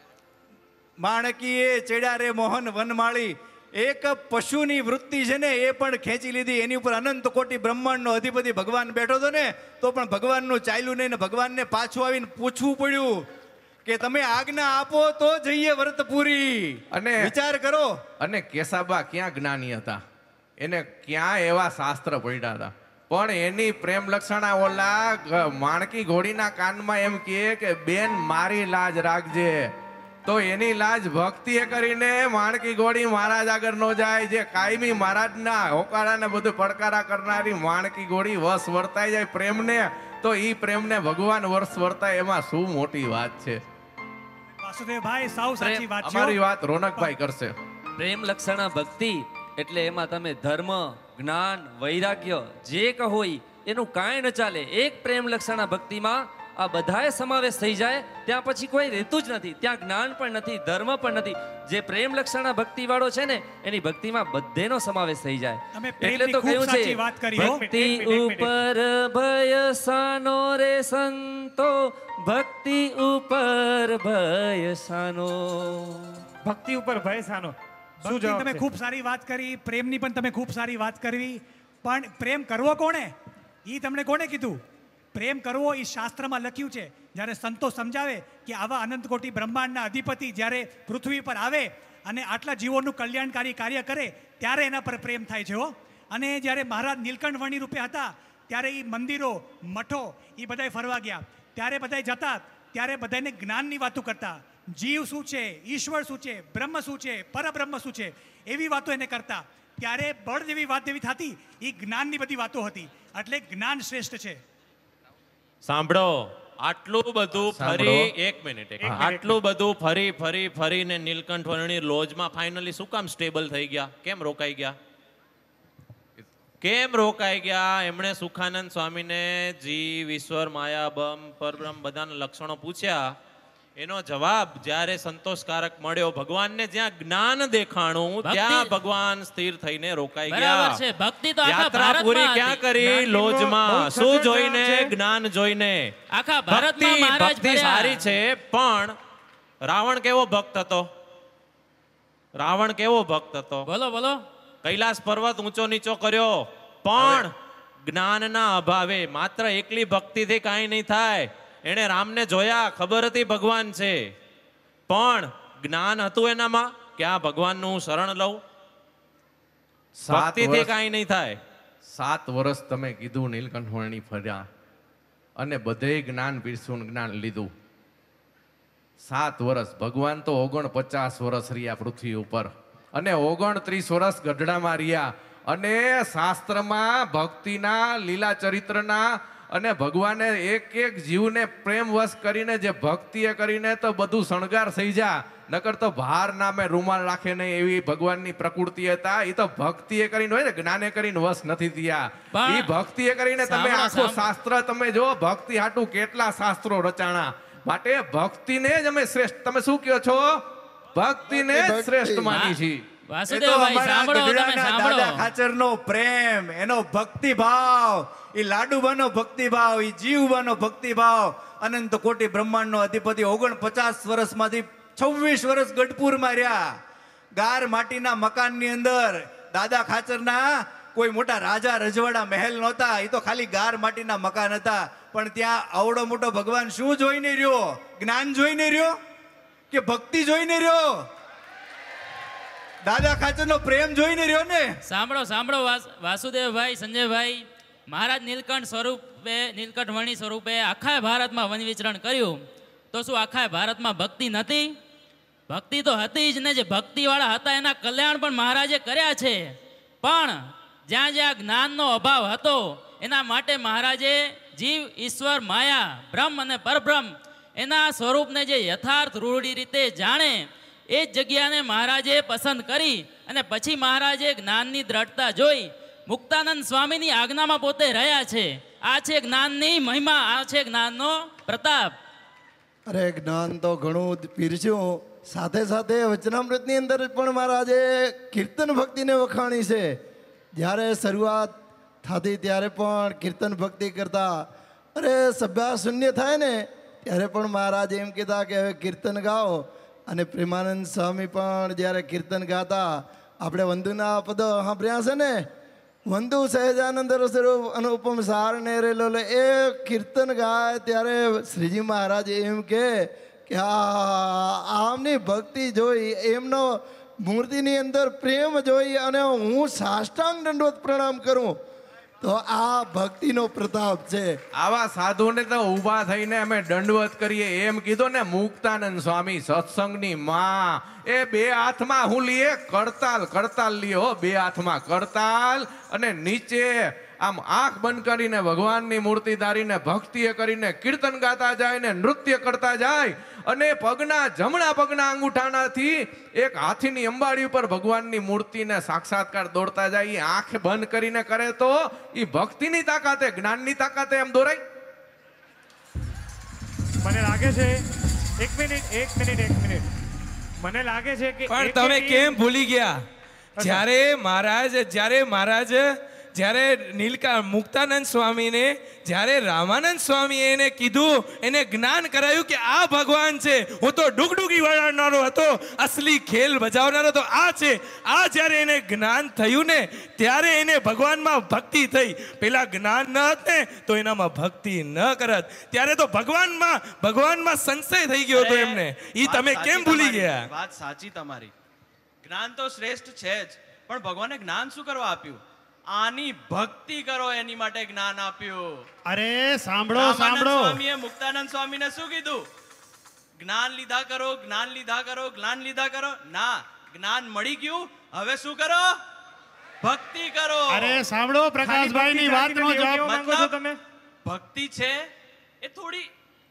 માણકીએ ચેડ્યા રે મોહન વનમાળી. એક પશુની વૃત્તિ છે ને એ પણ ખેંચી લીધી. એની ઉપર અનંત કોટી બ્રહ્માંડનો અધિપતિ ભગવાન બેઠો હતો ને, તો પણ ભગવાનનું ચાલ્યું નહીં ને ભગવાનને પાછું આવીને પૂછવું પડ્યું કે તમે આજ્ઞા આપો તો જઈએ વ્રતપુરી. અને વિચાર કરો. અને કેસાબા ક્યાં જ્ઞાની હતા, એને ક્યાં એવા શાસ્ત્ર પડ્યા હતા, પણ એની પ્રેમ લક્ષણા ઓલા માણકી ઘોડીના કાનમાં એમ કહે કે બેન મારી લાજ રાખજે, તો એની લાજ ભક્તિએ કરીને માણકી ઘોડી મહારાજ આગળ ન જાય. જે કાયમી મહારાજના હોકારાને બધું પડકારા કરનારી માણકી ઘોડી વશ વર્તાઈ જાય પ્રેમને, તો ઈ પ્રેમને ભગવાન વર્ષ વર્તાય, એમાં શું મોટી વાત છે. વાસુદેવભાઈ સાવ સાચી વાત છે. અમારી વાત રોનકભાઈ કરશે. પ્રેમ લક્ષણા ભક્તિ એટલે એમાં તમે ધર્મ, જ્ઞાન, વૈરાગ્ય જે કહો એનું કાંઈ ન ચાલે. એક પ્રેમ લક્ષણા ભક્તિમાં આ બધાએ સમાવેશ થઈ જાય, ત્યાં પછી કોઈ રહેતું જ નથી. ત્યાં જ્ઞાન પણ નથી, ધર્મ પણ નથી. જે પ્રેમ લક્ષણા ભક્તિ વાળો છે ને, એની ભક્તિમાં બધેનો સમાવેશ થઈ જાય. એટલે તો કહ્યું છે ભક્તિ ઉપર ભય સાનો રે સંતો, ભક્તિ ઉપર ભય સાનો. ભક્તિ ઉપર ભય સાનો. ભક્તિ તમે ખૂબ સારી વાત કરી, પ્રેમની પણ તમે ખૂબ સારી વાત કરી, પણ પ્રેમ કરવો કોણે? ઈ તમને કોણે કીધું? પ્રેમ કરવો એ શાસ્ત્રમાં લખ્યું છે. જ્યારે સંતો સમજાવે કે આવા અનંત કોટી બ્રહ્માંડના અધિપતિ જ્યારે પૃથ્વી પર આવે અને આટલા જીવોનું કલ્યાણકારી કાર્ય કરે, ત્યારે એના પર પ્રેમ થાય છે હો. અને જ્યારે મહારાજ નીલકંઠ વર્ણી રૂપે હતા, ત્યારે એ મંદિરો, મઠો એ બધાય ફરવા ગયા. ત્યારે બધાય જતા, ત્યારે બધાને જ્ઞાનની વાતો કરતા. જીવ શું છે, ઈશ્વર શું છે, બ્રહ્મ શું છે, પરબ્રહ્મ શું છે, એવી વાતો એને કરતા. ત્યારે બળ જેવી વાત જેવી થતી, એ જ્ઞાનની બધી વાતો હતી. એટલે જ્ઞાન શ્રેષ્ઠ છે. સાંભળો, આટલું બધું ફરી એક મિનિટ એક આટલું બધું ફરી ફરી ફરીને નીલકંઠ વર્ણી લોજમાં ફાઇનલી શું કામ સ્ટેબલ થઈ ગયા? કેમ રોકાઈ ગયા? કેમ રોકાઈ ગયા? એમણે સુખાનંદ સ્વામીને જીવ, ઈશ્વર, માયા, બમ, પરબ્રહ્મ બધાના લક્ષણો પૂછ્યા. એનો જવાબ જ્યારે સંતોષકારક મળ્યો, ભગવાનને જ્યાં જ્ઞાન દેખાણું ત્યાં ભગવાન સ્થિર થઈને રોકાઈ ગયા. ભક્તિ તો આખા યાત્રા પૂરી ક્યાં કરી? લોજમાં. શું જોઈને? જ્ઞાન જોઈને. આખા ભારતમાં મહારાજ ભક્તિ સારી છે, પણ રાવણ કેવો ભક્ત હતો? રાવણ કેવો ભક્ત હતો? બોલો બોલો. કૈલાસ પર્વત ઊંચો નીચો કર્યો, પણ જ્ઞાનના અભાવે માત્ર એકલી ભક્તિથી કાંઈ નહીં થાય. એને રામને જોયા, ખબર હતી ભગવાન છે, પણ જ્ઞાન હતું એનામાં કે આ ભગવાનનું શરણ લઉં. ભક્તિથી કાંઈ નહીં થાય. સાત વર્ષ તમે કીધું નીલકંઠ વર્ણી ફર્યા અને બધે જ્ઞાન પીરસું જ્ઞાન લીધું. સાત વર્ષ. ભગવાન તો ઓગણ પચાસ વર્ષ રહ્યા પૃથ્વી ઉપર, અને ઓગણત્રીસ વર્ષ ગઢડામાં રહ્યા. અને શાસ્ત્રમાં ભક્તિના, લીલા ચરિત્રના અને ભગવાને એક એક જીવને પ્રેમવશ કરીને જે ભક્તિએ કરીને તો બધું શણગાર થઈ જા. નકર તો ભાર નામે રૂમાલ રાખે નહીં એવી ભગવાનની પ્રકૃતિ હતા. એ તો ભક્તિએ કરીને હોય ને, જ્ઞાને કરીને વશ નથી થયા. એ ભક્તિએ કરીને તમે આખો શાસ્ત્ર તમે જો, ભક્તિ હાટું કેટલા શાસ્ત્રો રચાણા. માટે ભક્તિને જ અમે શ્રેષ્ઠ, તમે શું કહો છો? ભક્તિને જ શ્રેષ્ઠ માની છીએ. વાસુદેવભાઈ સાંભળો, તમે સાંભળો. દાદા ખાચરનો પ્રેમ, એનો ભક્તિભાવ, એ લાડુબાનો ભક્તિભાવ, એ જીવબાનો ભક્તિભાવ, અનંત કોટી બ્રહ્માંડનો અધિપતિ ઓગણપચાસ વર્ષમાંથી છવ્વીસ વર્ષ ગઢપુરમાં રહ્યા. ગાર માટીના મકાનની અંદર દાદા ખાચરના કોઈ મોટા રાજા રજવાડા મહેલ નહોતા, એ તો ખાલી ગાર માટીના મકાન હતા. પણ ત્યાં આવડો મોટો ભગવાન શું જોઈને રહ્યો? જ્ઞાન જોઈને રહ્યો કે ભક્તિ જોઈને રહ્યો? દાદા ખાચરનો પ્રેમ જોઈને રહ્યો ને. સાંભળો સાંભળો વાસુદેવભાઈ, સંજયભાઈ, મહારાજ નીલકંઠ સ્વરૂપે, નીલકંઠ વણી સ્વરૂપે આખા ભારતમાં વન વિચરણ કર્યું, તો શું આખા ભારતમાં ભક્તિ નથી? ભક્તિ તો હતી જ ને. જે ભક્તિવાળા હતા એના કલ્યાણ પણ મહારાજે કર્યા છે. પણ જ્યાં જ્યાં જ્ઞાનનો અભાવ હતો એના માટે મહારાજે જીવ, ઈશ્વર, માયા, બ્રહ્મ અને પરબ્રહ્મ એના સ્વરૂપને જે યથાર્થ રૂઢી રીતે જાણે એ જ જગ્યાને મહારાજે પસંદ કરી અને પછી મહારાજે જ્ઞાનની દ્રઢતા જોઈ મુક્તાનંદ સ્વામીની આજ્ઞામાં પોતે રહ્યા છે. આ છે જ્ઞાનની મહિમા, આ છે જ્ઞાનનો પ્રતાપ. અરે જ્ઞાન તો ઘણું પીરસ્યું, સાથે સાથે વચનામૃતની અંદર પણ મહારાજે કીર્તન ભક્તિને વખાણી છે. જ્યારે શરૂઆત થતી ત્યારે પણ કીર્તન ભક્તિ કરતા. અરે સભ્યા શૂન્ય થાય ને ત્યારે પણ મહારાજ એમ કહેતા કે હવે કીર્તન ગાઓ. અને પ્રેમાનંદ સ્વામી પણ જ્યારે કીર્તન ગાતા, આપણે વંદુના પદો સાંભળ્યા છે ને, વંદુ સહેજાનંદ સ્વરૂપ અનુપમ સાર ને રેલો, એ કીર્તન ગાય ત્યારે શ્રીજી મહારાજ એમ કે આમની ભક્તિ જોઈ, એમનો મૂર્તિની અંદર પ્રેમ જોઈ અને હું સાષ્ટાંગ દંડવત પ્રણામ કરું. તો આ ભક્તિનો પ્રતાપ છે. આવા સાધુને તો ઊભા થઈને અમે દંડવત કરીએ એમ કીધું ને. મુક્તાનંદ સ્વામી સત્સંગની માં, એ બે હાથમાં હું લીએ કરતાલ, કરતાલ લીએ હો, બે હાથમાં કરતાલ, અને નીચે આમ આંખ બંધ કરીને ભગવાનની મૂર્તિ ધારીને ભક્તિએ કરીને કીર્તન ગાતા જાય ને નૃત્ય કરતા જાય. અને પગના જમણા પગના અંગૂઠાનાથી એક હાથીની અંબાડી ઉપર ભગવાનની મૂર્તિને સાક્ષાત્કાર દોડતા જાય. એ આંખ બંધ કરીને કરે તો એ ભક્તિની તાકાતે, જ્ઞાનની તાકાતે એમ દોરાય. મને લાગે છે એક મિનિટ એક મિનિટ એક મિનિટ મને લાગે છે કે પણ તમે કેમ ભૂલી ગયા? જ્યારે મહારાજ જ્યારે મહારાજ જ્યારે નીલકા મુક્તાનંદ સ્વામીને જ્યારે રામાનંદ સ્વામી એને કીધું, એને જ્ઞાન કરાયું કે આ ભગવાન છે, હું તો ડુગડુગી વળાવનારો હતો, અસલી ખેલ બજાવનારો તો આ છે. આ જ્યારે એને જ્ઞાન થયું ને ત્યારે એને ભગવાનમાં ભક્તિ થઈ. પેલા જ્ઞાન ન હત ને તો એનામાં ભક્તિ ન કરત. ત્યારે તો ભગવાનમાં ભગવાનમાં સંશય થઈ ગયો હતો એમને. એ તમે કેમ ભૂલી ગયા? વાત સાચી તમારી. જ્ઞાન તો શ્રેષ્ઠ છે જ, પણ ભગવાને જ્ઞાન શું કરવા આપ્યું? આની ભક્તિ કરો એની માટે જ્ઞાન આપ્યું. અરે સાંભળો સાંભળો, સ્વામીએ મુક્તાનંદ સ્વામીને શું કીધું? જ્ઞાન લીધા કરો, જ્ઞાન લીધા કરો, જ્ઞાન લીધા કરો. ના, જ્ઞાન મળી ગયું, હવે શું કરો? ભક્તિ કરો. અરે સાંભળો, પ્રકાશભાઈની વાતનો જવાબ માંગો છો તમે? ભક્તિ છે એ થોડી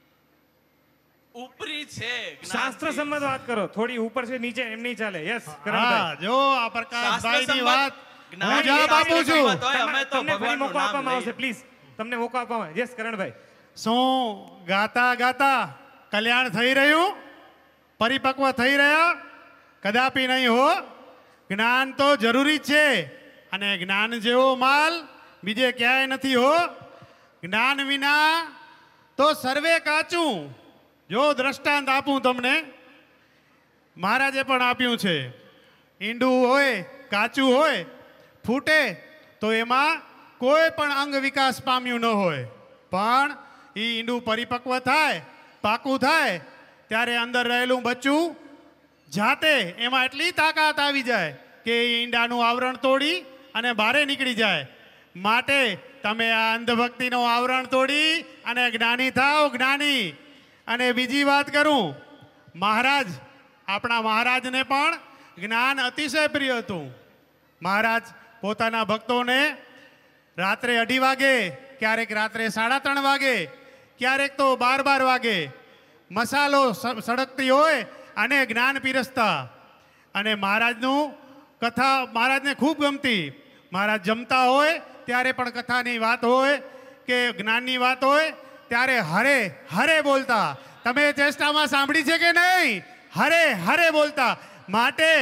ઉપરી છે. શાસ્ત્ર સંમત વાત કરો, થોડી ઉપર છે, નીચે એમ નહીં ચાલે. યસ, હા, જો આ પ્રકાશભાઈની વાત હું જવાબ આપું છું. તમને ફરી મોકો આપવામાં આવશે, પ્લીઝ. તમને મોકો આપવામાં. યસ, કરણભાઈ. શું ગાતા ગાતા કલ્યાણ થઈ રહ્યું? પરિપક્વ થઈ રહ્યા? કદાપી નહીં હો. જ્ઞાન તો જરૂરી છે, અને જ્ઞાન જેવો માલ બીજે ક્યાંય નથી હો. જ્ઞાન વિના તો સર્વે કાચું. જો દ્રષ્ટાંત આપું તમને, મહારાજે પણ આપ્યું છે. ઈંડું હોય, કાચું હોય, ફૂટે તો એમાં કોઈ પણ અંગ વિકાસ પામ્યું ન હોય. પણ એ ઈંડું પરિપક્વ થાય, પાકું થાય, ત્યારે અંદર રહેલું બચ્ચું જાતે એમાં એટલી તાકાત આવી જાય કે એ ઈંડાનું આવરણ તોડી અને બહારે નીકળી જાય. માટે તમે આ અંધભક્તિનું આવરણ તોડી અને જ્ઞાની થાઓ, જ્ઞાની. અને બીજી વાત કરું, મહારાજ, આપણા મહારાજને પણ જ્ઞાન અતિશય પ્રિય હતું. મહારાજ પોતાના ભક્તોને રાત્રે અઢી વાગે, ક્યારેક રાત્રે સાડા ત્રણ વાગે, ક્યારેક તો બાર બાર વાગે મસાલો સળગતી હોય અને જ્ઞાન પીરસતા. અને મહારાજનું કથા મહારાજને ખૂબ ગમતી. મહારાજ જમતા હોય ત્યારે પણ કથાની વાત હોય કે જ્ઞાનની વાત હોય ત્યારે હરે હરે બોલતા. તમે ચેષ્ટામાં સાંભળી છે કે નહીં? હરે હરે બોલતા. માટે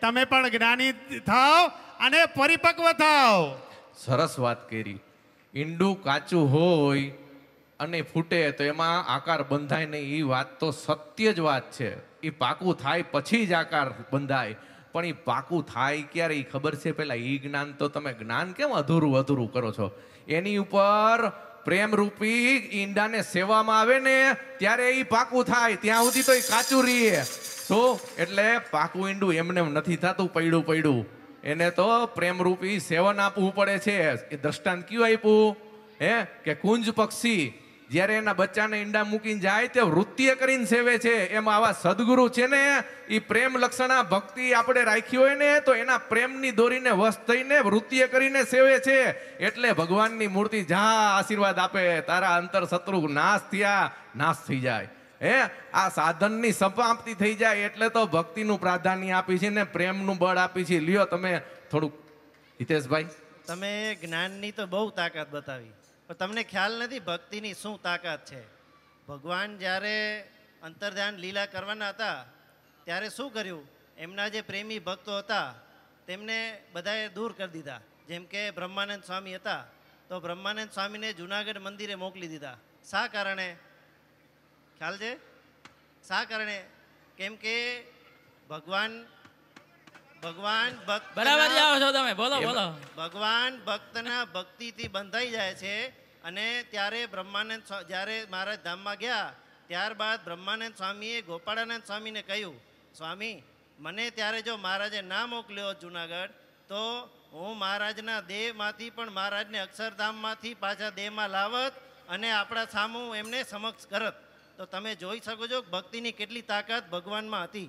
તમે પણ જ્ઞાની થાવ અને પરિપક્વ થાવ. સરસ વાત કરી. ઈંડું કાચું હોય અને ફૂટે તો એમાં આકાર બંધાય નહીં, એ વાત તો સત્ય જ વાત છે. એ પાકું થાય પછી જ આકાર બંધાય, પણ એ પાકું થાય ક્યારે એ ખબર છે પેલા? એ જ્ઞાન તો તમે જ્ઞાન કેમ અધૂરું અધૂરું કરો છો? એની ઉપર પ્રેમરૂપી ઈંડાને સેવામાં આવે ને ત્યારે એ પાકું થાય, ત્યાં સુધી તો એ કાચું રહીએ. શું એટલે પાકું ઈંડું એમને નથી થતું પડ્યું પડ્યું, એને તો પ્રેમરૂપી સેવન આપવું પડે છે. એ દ્રષ્ટાંત કયું આપ્યું હે કે કુંજ પક્ષી જ્યારે એના બચ્ચાને ઈંડા મૂકીને જાય તે વૃત્તિએ કરીને સેવે છે, એમ આવા સદગુરુ છે ને એ પ્રેમ લક્ષણા ભક્તિ આપણે રાખી હોય ને તો એના પ્રેમની દોરીને વશ થઈને વૃત્તિએ કરીને સેવે છે. એટલે ભગવાનની મૂર્તિ જા આશીર્વાદ આપે, તારા અંતર શત્રુ નાશ થયા નાશ થઈ જાય. હે આ સાધનની સમાપ્તિ થઈ જાય એટલે તો ભક્તિનું પ્રાધાન્ય આપી છે ને પ્રેમનું બળ આપી છે. લ્યો તમે થોડુંક હિતેશભાઈ. તમે જ્ઞાનની તો બહુ તાકાત બતાવી, પણ તમને ખ્યાલ નથી ભક્તિની શું તાકાત છે. ભગવાન જ્યારે અંતર્ધ્યાન લીલા કરવાના હતા ત્યારે શું કર્યું? એમના જે પ્રેમી ભક્તો હતા તેમને બધાએ દૂર કરી દીધા. જેમ કે બ્રહ્માનંદ સ્વામી હતા તો બ્રહ્માનંદ સ્વામીને જુનાગઢ મંદિરે મોકલી દીધા. શા કારણે ખ્યાલ છે? શા કારણે? કેમ કે ભગવાન ભગવાન ભક્ત બરાબર જાઓ છો તમે, બોલો બોલો. ભગવાન ભક્તના ભક્તિથી બંધાઈ જાય છે અને ત્યારે બ્રહ્માનંદ જ્યારે મહારાજ ધામમાં ગયા ત્યારબાદ બ્રહ્માનંદ સ્વામીએ ગોપાળાનંદ સ્વામીને કહ્યું, સ્વામી મને ત્યારે જો મહારાજે ના મોકલ્યો જુનાગઢ તો હું મહારાજના દેહમાંથી પણ મહારાજને અક્ષરધામમાંથી પાછા દેહમાં લાવત અને આપણા સામું એમને સમક્ષ કરત. તો તમે જોઈ શકો છો ભક્તિની કેટલી તાકાત ભગવાનમાં હતી.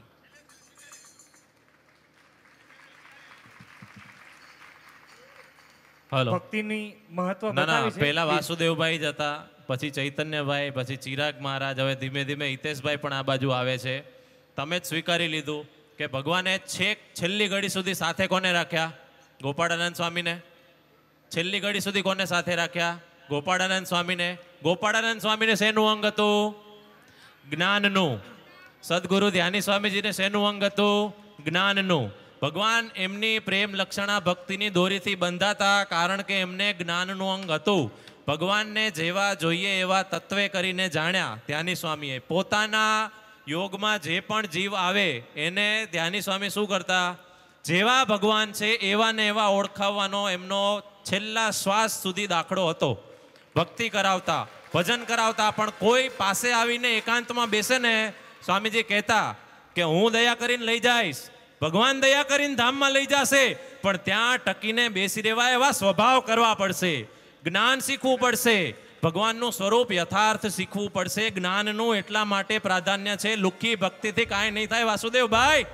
ભક્તિની મહત્વ ના ના બતાવી છે. પહેલા વાસુદેવભાઈ જ હતા, પછી ચૈતન્યભાઈ, પછી ચિરાગ મહારાજ, હવે ધીમે ધીમે હિતેશભાઈ પણ આ બાજુ આવે છે. તમે જ સ્વીકારી લીધું કે ભગવાને છેક છેલ્લી ઘડી સુધી સાથે કોને રાખ્યા? ગોપાળાનંદ સ્વામીને. છેલ્લી ઘડી સુધી કોને સાથે રાખ્યા? ગોપાળાનંદ સ્વામીને. ગોપાળાનંદ સ્વામીને શેનું અંગ હતું? જ્ઞાનનું. સદગુરુ ધ્યાની સ્વામીજીને શેનું અંગ હતું? જ્ઞાનનું. ભગવાન એમની પ્રેમ લક્ષણા ભક્તિની દોરીથી બંધાતા કારણ કે એમને જ્ઞાનનું અંગ હતું. ભગવાનને જેવા જોઈએ એવા તત્વે કરીને જાણ્યા ધ્યાની સ્વામીએ. પોતાના યોગમાં જે પણ જીવ આવે એને ધ્યાની સ્વામી શું કરતા? જેવા ભગવાન છે એવા ને એવા ઓળખાવવાનો એમનો છેલ્લા શ્વાસ સુધી દાખલો હતો. ભક્તિ કરાવતા, ભજન કરાવતા, પણ કોઈ પાસે આવીને એકાંતમાં બેસે ને સ્વામીજી કહેતા કે હું દયા કરીને લઈ જઈશ, ભગવાન દયા કરીને ધામમાં લઈ જશે, પણ ત્યાં ટકીને બેસી રહેવા એવા સ્વભાવ કરવા પડશે, જ્ઞાન શીખવું પડશે, ભગવાનનું સ્વરૂપ યથાર્થ શીખવું પડશે. જ્ઞાનનું એટલા માટે પ્રાધાન્ય છે. લુખી ભક્તિથી કાંઈ નહીં થાય વાસુદેવભાઈ.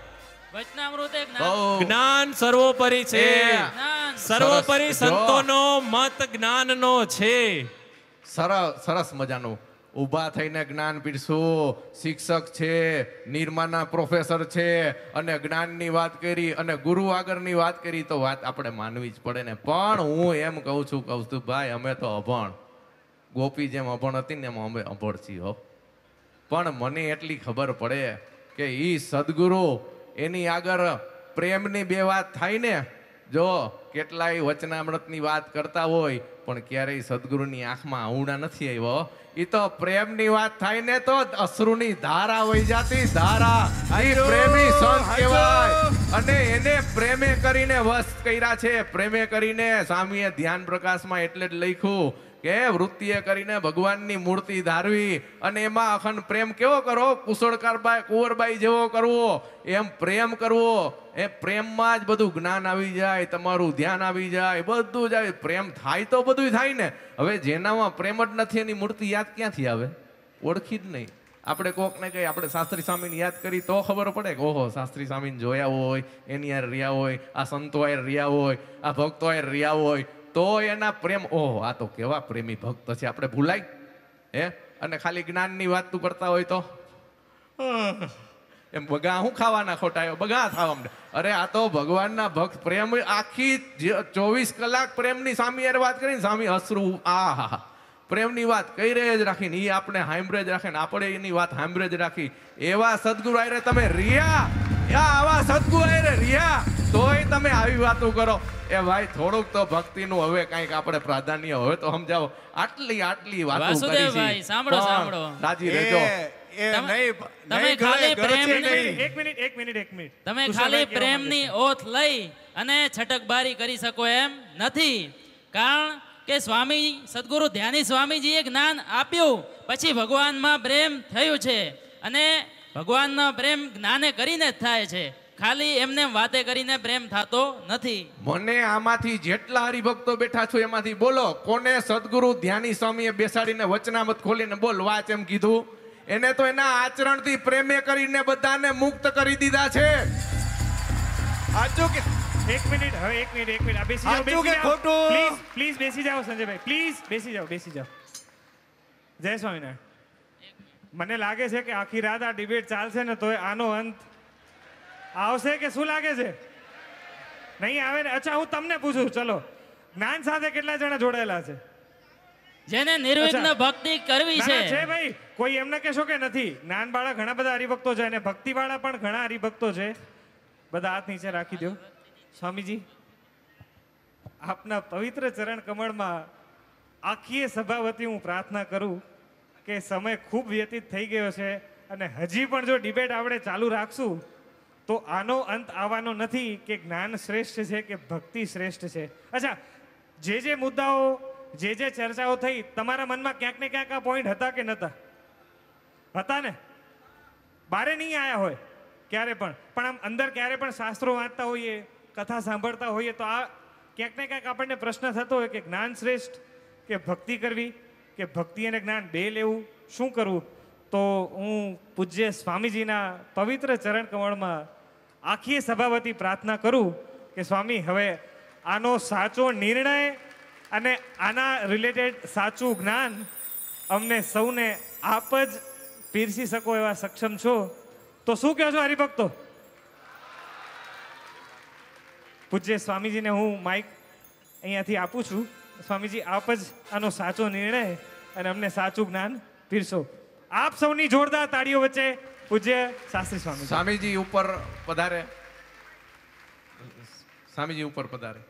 જ્ઞાન સર્વોપરી છે. સર્વોપરી સંતોનો મત જ્ઞાનનો છે. સરસ સરસ મજાનું ઊભા થઈને જ્ઞાન પીરસું. શિક્ષક છે, નિર્માના પ્રોફેસર છે અને જ્ઞાનની વાત કરી અને ગુરુ આગળની વાત કરી તો વાત આપણે માનવી જ પડે ને. પણ હું એમ કહું છું કહું છું ભાઈ અમે તો અભણ, ગોપી જેમ અભણ હતી ને એમ અમે અભણ છીએ હો. પણ મને એટલી ખબર પડે કે ઈ સદગુરુ એની આગળ પ્રેમની બે વાત થાય ને, જો કેટલાય વચનામૃતની વાત કરતા હોય પણ ક્યારેય સદગુરુની આંખમાં આઉડા નથી આવ્યો. એ તો પ્રેમની વાત થાય ને તો અશ્રુની ધારા વહી જાતી. ધારા ઈ પ્રેમી સંત કહેવાય અને એને પ્રેમે કરીને વશ કર્યા છે. પ્રેમે કરીને સ્વામીએ ધ્યાન પ્રકાશમાં એટલે જ લખ્યું કે વૃત્તિએ કરીને ભગવાનની મૂર્તિ ધારવી અને એમાં અખંડ પ્રેમ કેવો કરો? કુશળકારબાઈ કુંવરબાઈ જેવો કરવો, એમ પ્રેમ કરવો. એ પ્રેમમાં જ બધું જ્ઞાન આવી જાય, તમારું ધ્યાન આવી જાય, બધું જ આવે. પ્રેમ થાય તો બધું થાય ને. હવે જેનામાં પ્રેમ જ નથી એની મૂર્તિ યાદ ક્યાંથી આવે? ઓળખી જ નહીં. આપણે કોકને કહીએ આપણે શાસ્ત્રી સ્વામીને યાદ કરી તો ખબર પડે કે ઓહો શાસ્ત્રી સ્વામીને જોયા હોય, એની યાર રહ્યા હોય, આ સંતો યાર રહ્યા હોય, આ ભક્તો યાર રહ્યા હોય તો એના પ્રેમ ઓહો આ તો કેવા પ્રેમી ભક્ત છે. આપણે ભૂલાય હે? અને ખાલી જ્ઞાનની વાત તું કરતા હોય તો એમ બગા હું ખાવાના ખોટા બગા થાવ અમને. અરે આ તો ભગવાનના ભક્ત પ્રેમ આખી ચોવીસ કલાક પ્રેમની સ્વામી યાર વાત કરીને સ્વામી અશ્રુ આ હા પ્રેમની વાત કઈ રહે જ રાખીને એ આપણે હાંભળે જ રાખે ને આપણે એની વાત હાંભળે જ રાખી. એવા સદગુરુ આયરે તમે રિયા આવા સદગુરુ હારે રહ્યા તોય તમે આવી વાતો કરો. એ ભાઈ થોડુંક તો ભક્તિનું હવે કંઈક આપણે પ્રાધાન્ય હવે તો સમજાવો. આટલી આટલી વાતો કરી છે. વાસુદેવભાઈ સાંભળો સાંભળો. રાજી રહેજો. તમે ખાલી પ્રેમની એક મિનિટ એક મિનિટ એક મિનિટ તમે ખાલી પ્રેમની ઓથ લઈ અને છટકબારી કરી શકો એમ નથી. કારણ કે સ્વામી સદગુરુ ધ્યાની સ્વામીજીએ જ્ઞાન આપ્યું પછી ભગવાનમાં પ્રેમ થયું છે અને ભગવાનનો પ્રેમ જ્ઞાને કરીને જ થાય છે. ખાલી એમને વાતે કરીને પ્રેમ થતો નથી. મને આમાંથી જેટલા હરિભક્તો બેઠા છો એમાંથી બોલો કોને સદગુરુ ધ્યાની સ્વામીએ બેસાડીને વચનામત ખોલીને બોલ વાચ એમ કીધું? એને તો એના આચરણથી પ્રેમે કરીને બધાને મુક્ત કરી દીધા છે. સાચું કે એક મિનિટ હવે એક મિનિટ એક મિનિટ આ બેસી જાઓ બેસી જાઓ પ્લીઝ પ્લીઝ બેસી જાઓ સંજયભાઈ પ્લીઝ બેસી જાઓ બેસી જાઓ. જય સ્વામિનારાયણ. મને લાગે છે કે આખી રાત આ ડિબેટ ચાલશે ને તો આનો અંત આવશે કે શું લાગે છે? નહીં આવે ને? અચ્છા હું તમને પૂછું ચલો જ્ઞાન સાથે કેટલા જણા જોડાયેલા છે જેને નિર્વિઘ્ન ભક્તિ કરવી છે? છે ભાઈ કોઈ એમને કહેશો કે નથી? જ્ઞાન વાળા ઘણા બધા હરિભક્તો છે અને ભક્તિ વાળા પણ ઘણા હરિભક્તો છે. બધા હાથ નીચે રાખી દો. સ્વામીજી આપના પવિત્ર ચરણ કમળમાં આખી સભા વતી હું પ્રાર્થના કરું કે સમય ખૂબ વ્યતીત થઈ ગયો છે અને હજી પણ જો ડિબેટ આપણે ચાલુ રાખશું તો આનો અંત આવવાનો નથી કે જ્ઞાન શ્રેષ્ઠ છે કે ભક્તિ શ્રેષ્ઠ છે. અચ્છા જે જે મુદ્દાઓ જે જે ચર્ચાઓ થઈ તમારા મનમાં ક્યાંક ને ક્યાંક આ પોઈન્ટ હતા કે નતા? હતા ને? બારે નહીં આયા હોય ક્યારે પણ પણ આમ અંદર ક્યારે પણ શાસ્ત્રો વાંચતા હોઈએ કથા સાંભળતા હોઈએ તો આ ક્યાંક ને ક્યાંક આપણને પ્રશ્ન થતો હોય કે જ્ઞાન શ્રેષ્ઠ કે ભક્તિ કરવી કે ભક્તિ અને જ્ઞાન બે લેવું, શું કરવું? તો હું પૂજ્ય સ્વામીજીના પવિત્ર ચરણ કમળમાં આખી સભાવતી પ્રાર્થના કરું કે સ્વામી હવે આનો સાચો નિર્ણય અને આના રિલેટેડ સાચું જ્ઞાન અમને સૌને આપ જ પીરસી શકો એવા સક્ષમ છો. તો શું કહો છો હરિભક્તો? પૂજ્ય સ્વામીજીને હું માઇક અહીંયાથી આપું છું. સ્વામીજી આપ જ આનો સાચો નિર્ણય અને અમને સાચું જ્ઞાન પીરસો. આપ સૌની જોરદાર તાળીઓ વચ્ચે પૂજ્ય શાસ્ત્રી સ્વામી. સ્વામીજી ઉપર પધારે. સ્વામીજી ઉપર પધારે.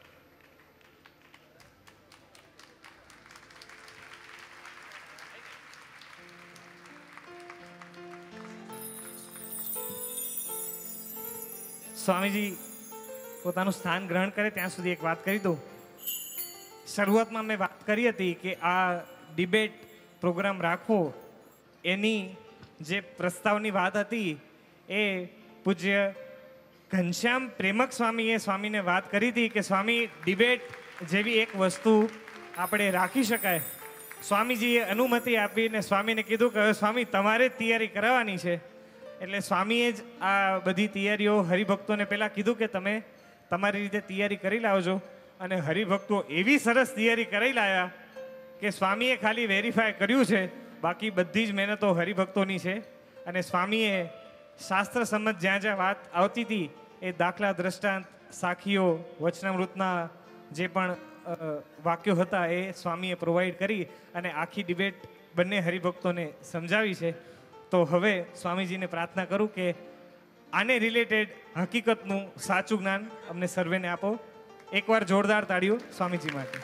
સ્વામીજી પોતાનું સ્થાન ગ્રહણ કરે ત્યાં સુધી એક વાત કરી દઉં. શરૂઆતમાં મેં વાત કરી હતી કે આ ડિબેટ પ્રોગ્રામ રાખવો એની જે પ્રસ્તાવની વાત હતી એ પૂજ્ય ઘનશ્યામ પ્રેમક સ્વામીએ સ્વામીને વાત કરી હતી કે સ્વામી ડિબેટ જેવી એક વસ્તુ આપણે રાખી શકાય. સ્વામીજીએ અનુમતિ આપીને સ્વામીને કીધું કે સ્વામી તમારે જ તૈયારી કરાવવાની છે. એટલે સ્વામીએ જ આ બધી તૈયારીઓ હરિભક્તોને પહેલાં કીધું કે તમે તમારી રીતે તૈયારી કરી લાવજો. અને હરિભક્તો એવી સરસ તૈયારી કરી લાવ્યા કે સ્વામીએ ખાલી વેરીફાય કર્યું છે, બાકી બધી જ મહેનતો હરિભક્તોની છે. અને સ્વામીએ શાસ્ત્ર સંમત જ્યાં જ્યાં વાત આવતી હતી એ દાખલા દ્રષ્ટાંત સાખીઓ વચનામૃતના જે પણ વાક્યો હતા એ સ્વામીએ પ્રોવાઈડ કરી અને આખી ડિબેટ બંને હરિભક્તોને સમજાવી છે. તો હવે સ્વામીજીને પ્રાર્થના કરું કે આને રિલેટેડ હકીકતનું સાચું જ્ઞાન અમને સર્વેને આપો. એકવાર જોરદાર તાળીઓ સ્વામીજી માટે.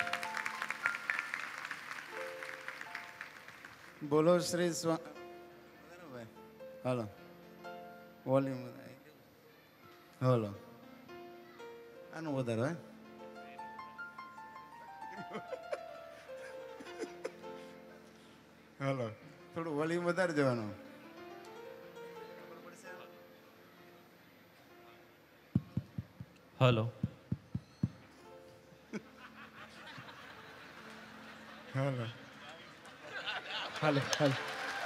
બોલો શ્રી સ્વા હાલો વોલ્યુમ હાલો આનું વધારે હે હાલો થોડું વોલ્યુમ વધારે જવાનું. હલો હાલો હાલો હાલો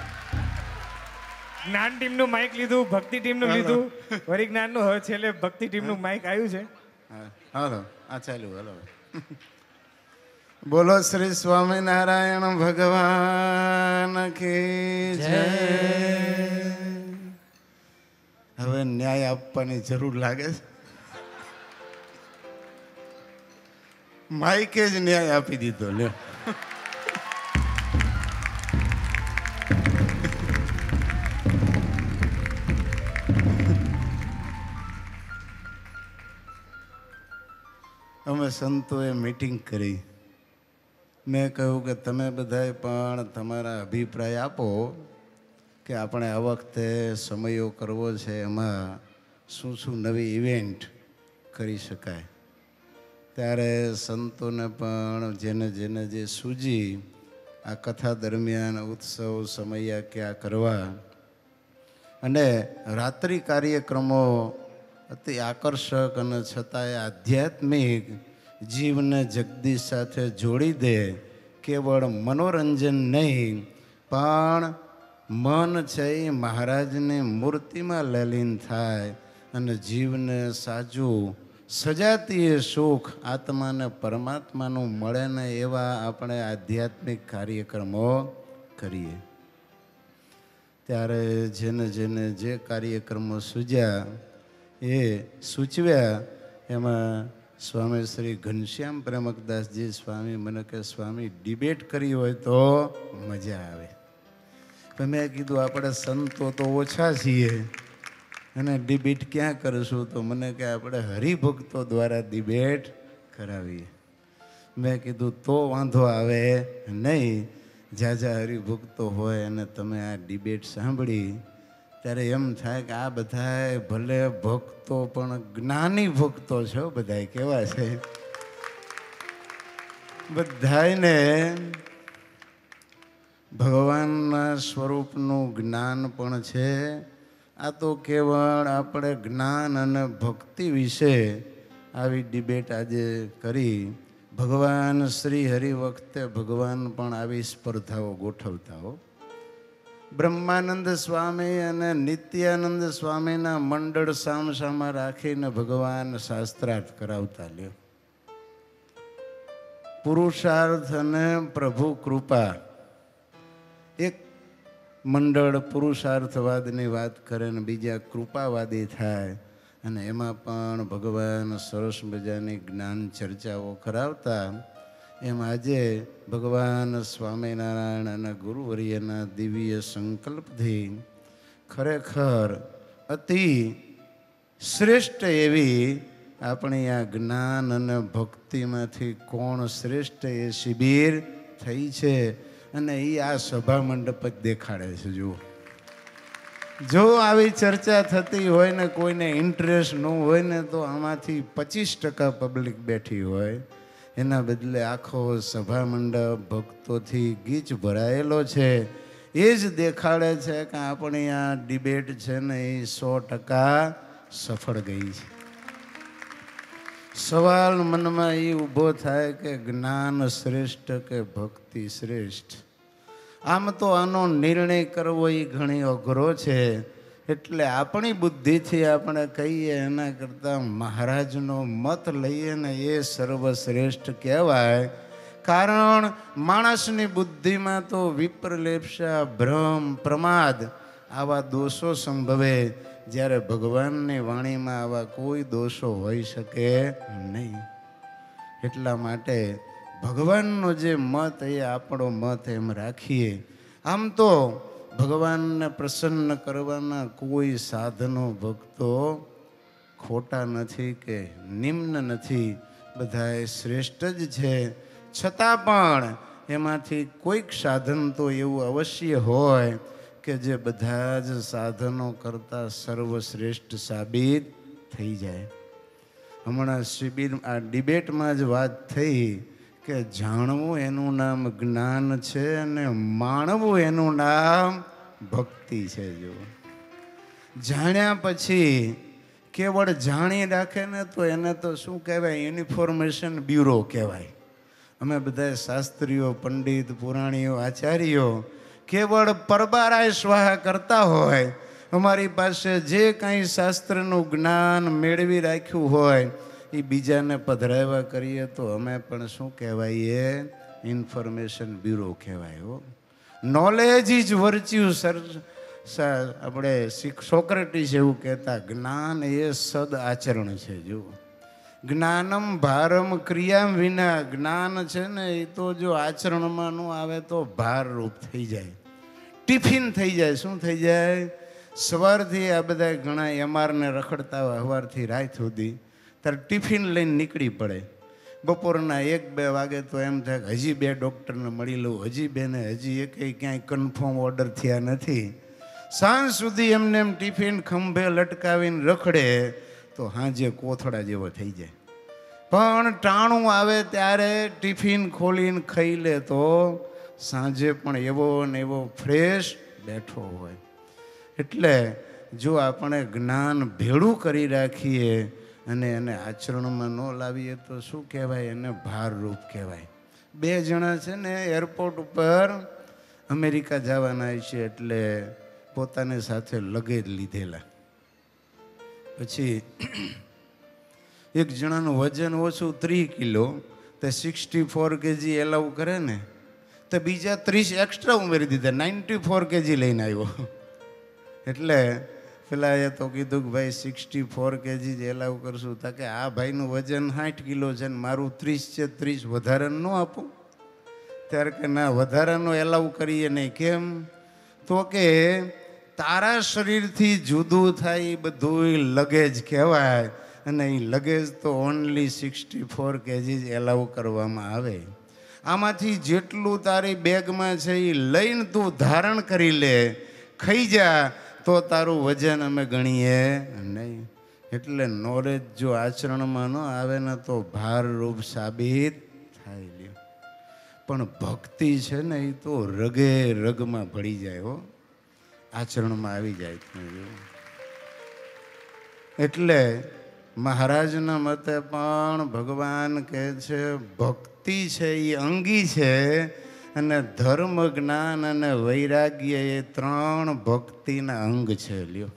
જ્ઞાન ટીમનું માઇક લીધું, ભક્તિ ટીમનું લીધું, વળી જ્ઞાનનું હવે છેલ્લે ભક્તિ ટીમનું માઇક આવ્યું છે. હાલો આ ચાલ્યું હાલો. બોલો શ્રી સ્વામિનારાયણ ભગવાન કી જય. હવે ન્યાય આપવાની જરૂર લાગે છે. માઇકે જ ન્યાય આપી દીધો લ્યો. સંતોએ મીટિંગ કરી. મેં કહ્યું કે તમે બધાએ પણ તમારા અભિપ્રાય આપો કે આપણે આ વખતે સમયો કરવો છે, એમાં શું શું નવી ઇવેન્ટ કરી શકાય. ત્યારે સંતોને પણ જેને જેને જે સૂજી આ કથા દરમિયાન ઉત્સવ સમયા ક્યાં કરવા અને રાત્રિ કાર્યક્રમો અતિ આકર્ષક અને છતાંય આધ્યાત્મિક જીવને જગદીશ સાથે જોડી દે, કેવળ મનોરંજન નહીં પણ મન છે એ મહારાજની મૂર્તિમાં લલીન થાય અને જીવને સાચું સજાતીય સુખ આત્માને પરમાત્માનું મળે ને એવા આપણે આધ્યાત્મિક કાર્યક્રમો કરીએ. ત્યારે જેને જેને જે કાર્યક્રમો સૂજ્યા એ સૂચવ્યા એમાં સ્વામી શ્રી ઘનશ્યામ પ્રેમકદાસજી સ્વામી મને કે સ્વામી ડિબેટ કરી હોય તો મજા આવે. તો મેં કીધું આપણે સંતો તો ઓછા છીએ અને ડિબેટ ક્યાં કરીશું? તો મને કે આપણે હરિભક્તો દ્વારા ડિબેટ કરાવીએ. મેં કીધું તો વાંધો આવે નહીં, જાજા હરિભક્તો હોય અને તમે આ ડિબેટ સાંભળી ત્યારે એમ થાય કે આ બધાય ભલે ભક્તો પણ જ્ઞાની ભક્તો છો. બધાય કેવા છે? બધાયને ભગવાનના સ્વરૂપનું જ્ઞાન પણ છે. આ તો કેવળ આપણે જ્ઞાન અને ભક્તિ વિશે આવી ડિબેટ આજે કરી. ભગવાન શ્રી હરિ વખતે ભગવાન પણ આવી સ્પર્ધાઓ ગોઠવતા હો. બ્રહ્માનંદ સ્વામી અને નિત્યાનંદ સ્વામીના મંડળ સામસામા રાખીને ભગવાન શાસ્ત્રાર્થ કરાવતા લ્યો. પુરુષાર્થ અને પ્રભુ કૃપા. એક મંડળ પુરુષાર્થવાદની વાત કરે ને બીજા કૃપાવાદી થાય અને એમાં પણ ભગવાન સરસ મજાની જ્ઞાન ચર્ચાઓ કરાવતા. એમ આજે ભગવાન સ્વામિનારાયણ અને ગુરુવર્યના દિવ્ય સંકલ્પથી ખરેખર અતિ શ્રેષ્ઠ એવી આપણી આ જ્ઞાન અને ભક્તિમાંથી કોણ શ્રેષ્ઠ એ શિબિર થઈ છે અને એ આ સભા મંડપ જ દેખાડે છે. જુઓ, જો આવી ચર્ચા થતી હોય ને કોઈને ઇન્ટરેસ્ટ ન હોય ને તો આમાંથી પચીસ ટકા પબ્લિક બેઠી હોય, એના બદલે આખો સભા મંડપ ભક્તોથી ગીચ ભરાયેલો છે. એ જ દેખાડે છે કે આપણી આ ડિબેટ છે ને એ સો ટકા સફળ ગઈ છે. સવાલ મનમાં એ ઊભો થાય કે જ્ઞાન શ્રેષ્ઠ કે ભક્તિ શ્રેષ્ઠ? આમ તો આનો નિર્ણય કરવો એ ઘણી અઘરો છે. એટલે આપણી બુદ્ધિથી આપણે કહીએ એના કરતાં મહારાજનો મત લઈએ ને એ સર્વશ્રેષ્ઠ કહેવાય. કારણ માણસની બુદ્ધિમાં તો વિપ્રલેપ્સા, ભ્રમ, પ્રમાદ આવા દોષો સંભવે, જ્યારે ભગવાનની વાણીમાં આવા કોઈ દોષો હોઈ શકે નહીં. એટલા માટે ભગવાનનો જે મત એ આપણો મત એમ રાખીએ. આમ તો ભગવાનને પ્રસન્ન કરવાના કોઈ સાધનો ભક્તો ખોટા નથી કે નિમ્ન નથી, બધાએ શ્રેષ્ઠ જ છે. છતાં પણ એમાંથી કોઈક સાધન તો એવું અવશ્ય હોય કે જે બધા જ સાધનો કરતાં સર્વશ્રેષ્ઠ સાબિત થઈ જાય. હમણાં શિબિર આ ડિબેટમાં જ વાત થઈ કે જાણવું એનું નામ જ્ઞાન છે અને માણવું એનું નામ ભક્તિ છે. જો જાણ્યા પછી કેવળ જાણી રાખે ને તો એને તો શું કહેવાય? ઇન્ફોર્મેશન બ્યુરો કહેવાય. અમે બધા શાસ્ત્રીઓ, પંડિત, પુરાણીઓ, આચાર્યો કેવળ પરબારાય સ્વાહા કરતા હોય. અમારી પાસે જે કાંઈ શાસ્ત્રનું જ્ઞાન મેળવી રાખ્યું હોય એ બીજાને પધરાવ્યા કરીએ તો અમે પણ શું કહેવાય? ઇન્ફોર્મેશન બ્યુરો કહેવાય. હો, નોલેજ ઇઝ વર્ચ્યુ. સર આપણે સોક્રેટિસ એવું કહેતા, જ્ઞાન એ સદ આચરણ છે. જુઓ, જ્ઞાનમ ભારમ ક્રિયા વિના. જ્ઞાન છે ને એ તો જો આચરણમાં ન આવે તો ભારરૂપ થઈ જાય, ટિફિન થઈ જાય. શું થઈ જાય? સવારથી આ બધા ઘણા એમારને રખડતા હોય સવારથી રાત સુધી, ત્યારે ટિફિન લઈને નીકળી પડે બપોરના એક બે વાગે તો એમ થાય કે હજી બે ડૉક્ટરને મળી લઉં, હજી બેને હજી એકેય ક્યાંય કન્ફર્મ ઓર્ડર થયા નથી. સાંજ સુધી એમને એમ ટિફિન ખંભે લટકાવીને રખડે તો સાંજે કોથળા જેવો થઈ જાય. પણ ટાણું આવે ત્યારે ટિફિન ખોલીને ખાઈ લે તો સાંજે પણ એવો ને એવો ફ્રેશ બેઠો હોય. એટલે જો આપણે જ્ઞાન ભેળું કરી રાખીએ અને એને આચરણમાં ન લાવીએ તો શું કહેવાય? એને ભારરૂપ કહેવાય. બે જણા છે ને એરપોર્ટ ઉપર અમેરિકા જવાના છે એટલે પોતાની સાથે લગેજ લીધેલા. પછી એક જણાનું વજન ઓછું ત્રીસ કિલો તે સિક્સટી ફોર કેજી એલાઉ કરે ને તો બીજા ત્રીસ એક્સ્ટ્રા ઉમેરી દીધા, નાઇન્ટી ફોર કેજી લઈને આવ્યો. એટલે પેલા એ તો કીધું કે ભાઈ સિક્સટી ફોર કેજી જ એલાઉ કરશું. તા કે આ ભાઈનું વજન સાઠ કિલો છે ને મારું ત્રીસ છે, ત્રીસ વધારાનું ન આપું? ત્યારે કે ના, વધારાનું એલાઉ કરીએ નહીં. કેમ? તો કે તારા શરીરથી જુદું થાય એ બધું લગેજ કહેવાય અને એ લગેજ તો ઓનલી સિક્સટી ફોર કેજી જ એલાઉ કરવામાં આવે. આમાંથી જેટલું તારી બેગમાં છે એ લઈને તું ધારણ કરી લે, ખાઈ જા તો તારું વજન અમે ગણીએ નહીં. એટલે નોલેજ જો આચરણમાં ન આવે ને તો ભારરૂપ સાબિત થાય લ્યો. પણ ભક્તિ છે ને એ તો રગે રગમાં ભળી જાય હો, આચરણમાં આવી જાય. એટલે મહારાજના મતે પણ ભગવાન કહે છે ભક્તિ છે એ અંગી છે અને ધર્મ, જ્ઞાન અને વૈરાગ્ય એ ત્રણ ભક્તિના અંગ છે. લ્યો,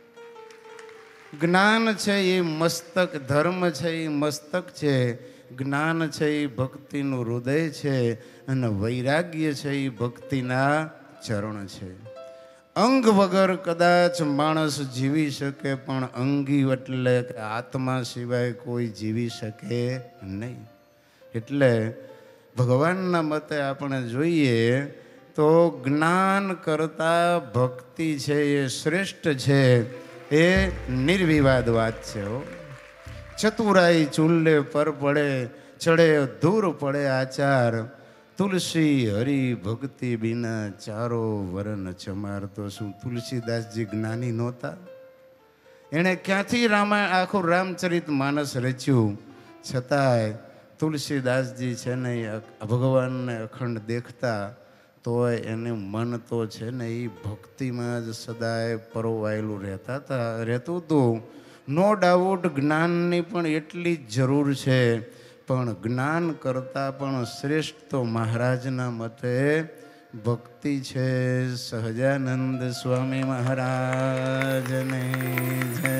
જ્ઞાન છે એ મસ્તક, ધર્મ છે એ મસ્તક છે, જ્ઞાન છે એ ભક્તિનું હૃદય છે અને વૈરાગ્ય છે એ ભક્તિના ચરણ છે. અંગ વગર કદાચ માણસ જીવી શકે પણ અંગી એટલે આત્મા સિવાય કોઈ જીવી શકે નહીં. એટલે ભગવાનના મતે આપણે જોઈએ તો જ્ઞાન કરતાં ભક્તિ છે એ શ્રેષ્ઠ છે, એ નિર્વિવાદ વાત છે. ચતુરાઈ ચૂલ્લે પર પડે, ચડે દૂર પડે આચાર, તુલસી હરિ ભક્તિ બિના ચારો વરન ચમાર. તો શું તુલસીદાસજી જ્ઞાની નહોતા? એણે ક્યાંથી રામાયણ આખું રામચરિત માનસ રચ્યું, છતાંય તુલસીદાસજી છે ને ભગવાનને અખંડ દેખતા તોય એનું મન તો છે ને એ ભક્તિમાં જ સદાય પરોવાયેલું રહેતા હતા રહેતું હતું. નો ડાઉટ જ્ઞાનની પણ એટલી જ જરૂર છે, પણ જ્ઞાન કરતાં પણ શ્રેષ્ઠ તો મહારાજના મતે ભક્તિ છે. સહજાનંદ સ્વામી મહારાજને જય.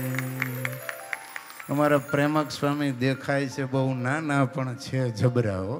અમારા પ્રેમક સ્વામી દેખાય છે બહુ નાના પણ છે જબરાઓ.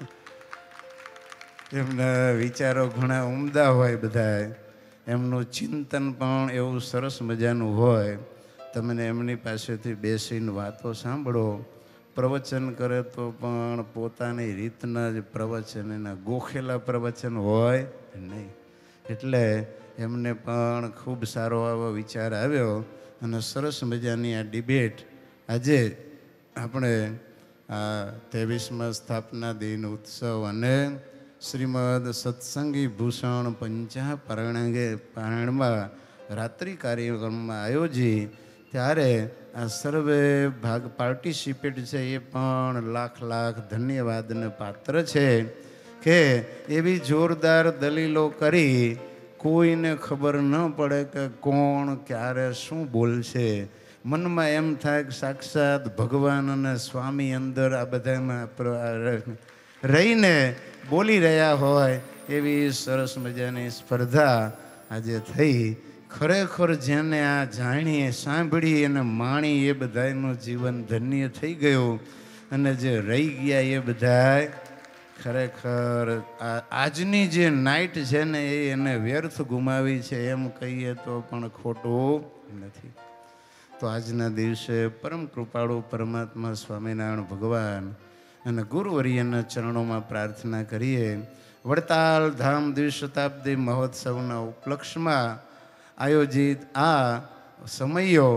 એમના વિચારો ઘણા ઉમદા હોય, બધા એમનું ચિંતન પણ એવું સરસ મજાનું હોય. તમને એમની પાસેથી બેસીને વાતો સાંભળો, પ્રવચન કરે તો પણ પોતાની રીતના જ પ્રવચન, એના ગોખેલા પ્રવચન હોય નહીં. એટલે એમને પણ ખૂબ સારો આવો વિચાર આવ્યો અને સરસ મજાની આ ડિબેટ આજે આપણે આ ત્રેવીસમાં સ્થાપના દિન ઉત્સવ અને શ્રીમદ સત્સંગી ભૂષણ પંચા પારણાંગે પારણમાં રાત્રિ કાર્યક્રમમાં આયોજી ત્યારે આ સર્વે ભાગ પાર્ટિસિપેટ છે એ પણ લાખ લાખ ધન્યવાદને પાત્ર છે કે એવી જોરદાર દલીલો કરી કોઈને ખબર ન પડે કે કોણ ક્યારે શું બોલશે. મનમાં એમ થાય કે સાક્ષાત ભગવાન અને સ્વામી અંદર આ બધામાં રહીને બોલી રહ્યા હોય એવી સરસ મજાની સ્પર્ધા આજે થઈ. ખરેખર જેને આ જાણીએ, સાંભળી અને માણી એ બધાનું જીવન ધન્ય થઈ ગયું અને જે રહી ગયા એ બધા ખરેખર આજની જે નાઇટ છે ને એ એને વ્યર્થ ગુમાવી છે એમ કહીએ તો પણ ખોટું નથી. તો આજના દિવસે પરમ કૃપાળુ પરમાત્મા સ્વામિનારાયણ ભગવાન અને ગુરુવર્યના ચરણોમાં પ્રાર્થના કરીએ. વડતાલ ધામ દ્વિશતાબ્દી મહોત્સવના ઉપલક્ષમાં આયોજિત આ સમયો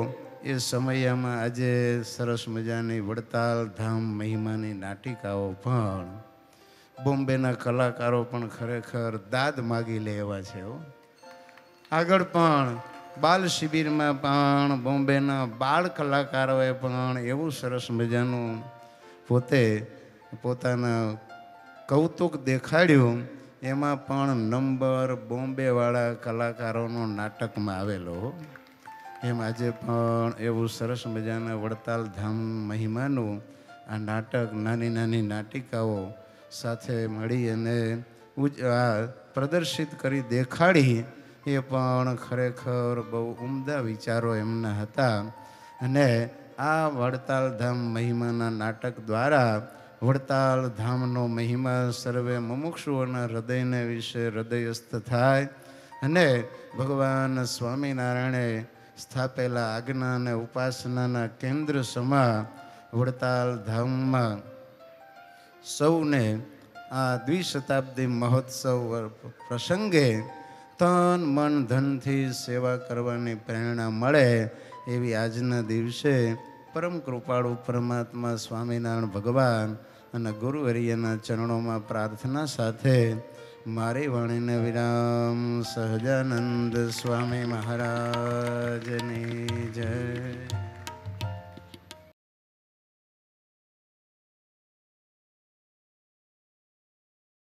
એ સમયમાં આજે સરસ મજાની વડતાલ ધામ મહિમાની નાટિકાઓ પણ બોમ્બેના કલાકારો પણ ખરેખર દાદ માગી લે એવા છે. આગળ પણ બાલ શિબિરમાં પણ બોમ્બેના બાળ કલાકારોએ પણ એવું સરસ મજાનું પોતે પોતાના કૌતુક દેખાડ્યું. એમાં પણ નંબર બોમ્બેવાળા કલાકારોનો નાટકમાં આવેલો. એમ આજે પણ એવું સરસ મજાના વડતાલ ધામ મહિમાનું આ નાટક નાની નાની નાટિકાઓ સાથે મળી અને આ પ્રદર્શિત કરી દેખાડી. એ પણ ખરેખર બહુ ઉમદા વિચારો એમના હતા. અને આ વડતાલ ધામ મહિમાના નાટક દ્વારા વડતાલ ધામનો મહિમા સર્વે મુમુક્ષુઓના હૃદયને વિશે હૃદયસ્થ થાય અને ભગવાન સ્વામિનારાયણે સ્થાપેલા આજ્ઞા અને ઉપાસનાના કેન્દ્ર સમા વડતાલ ધામમાં સૌને આ દ્વિશતાબ્દી મહોત્સવ પ્રસંગે તન મન ધનથી સેવા કરવાની પ્રેરણા મળે એવી આજના દિવસે પરમ કૃપાળુ પરમાત્મા સ્વામિનારાયણ ભગવાન અને ગુરુવર્યના ચરણોમાં પ્રાર્થના સાથે મારી વાણીને વિરામ. સહજાનંદ સ્વામી મહારાજની જય.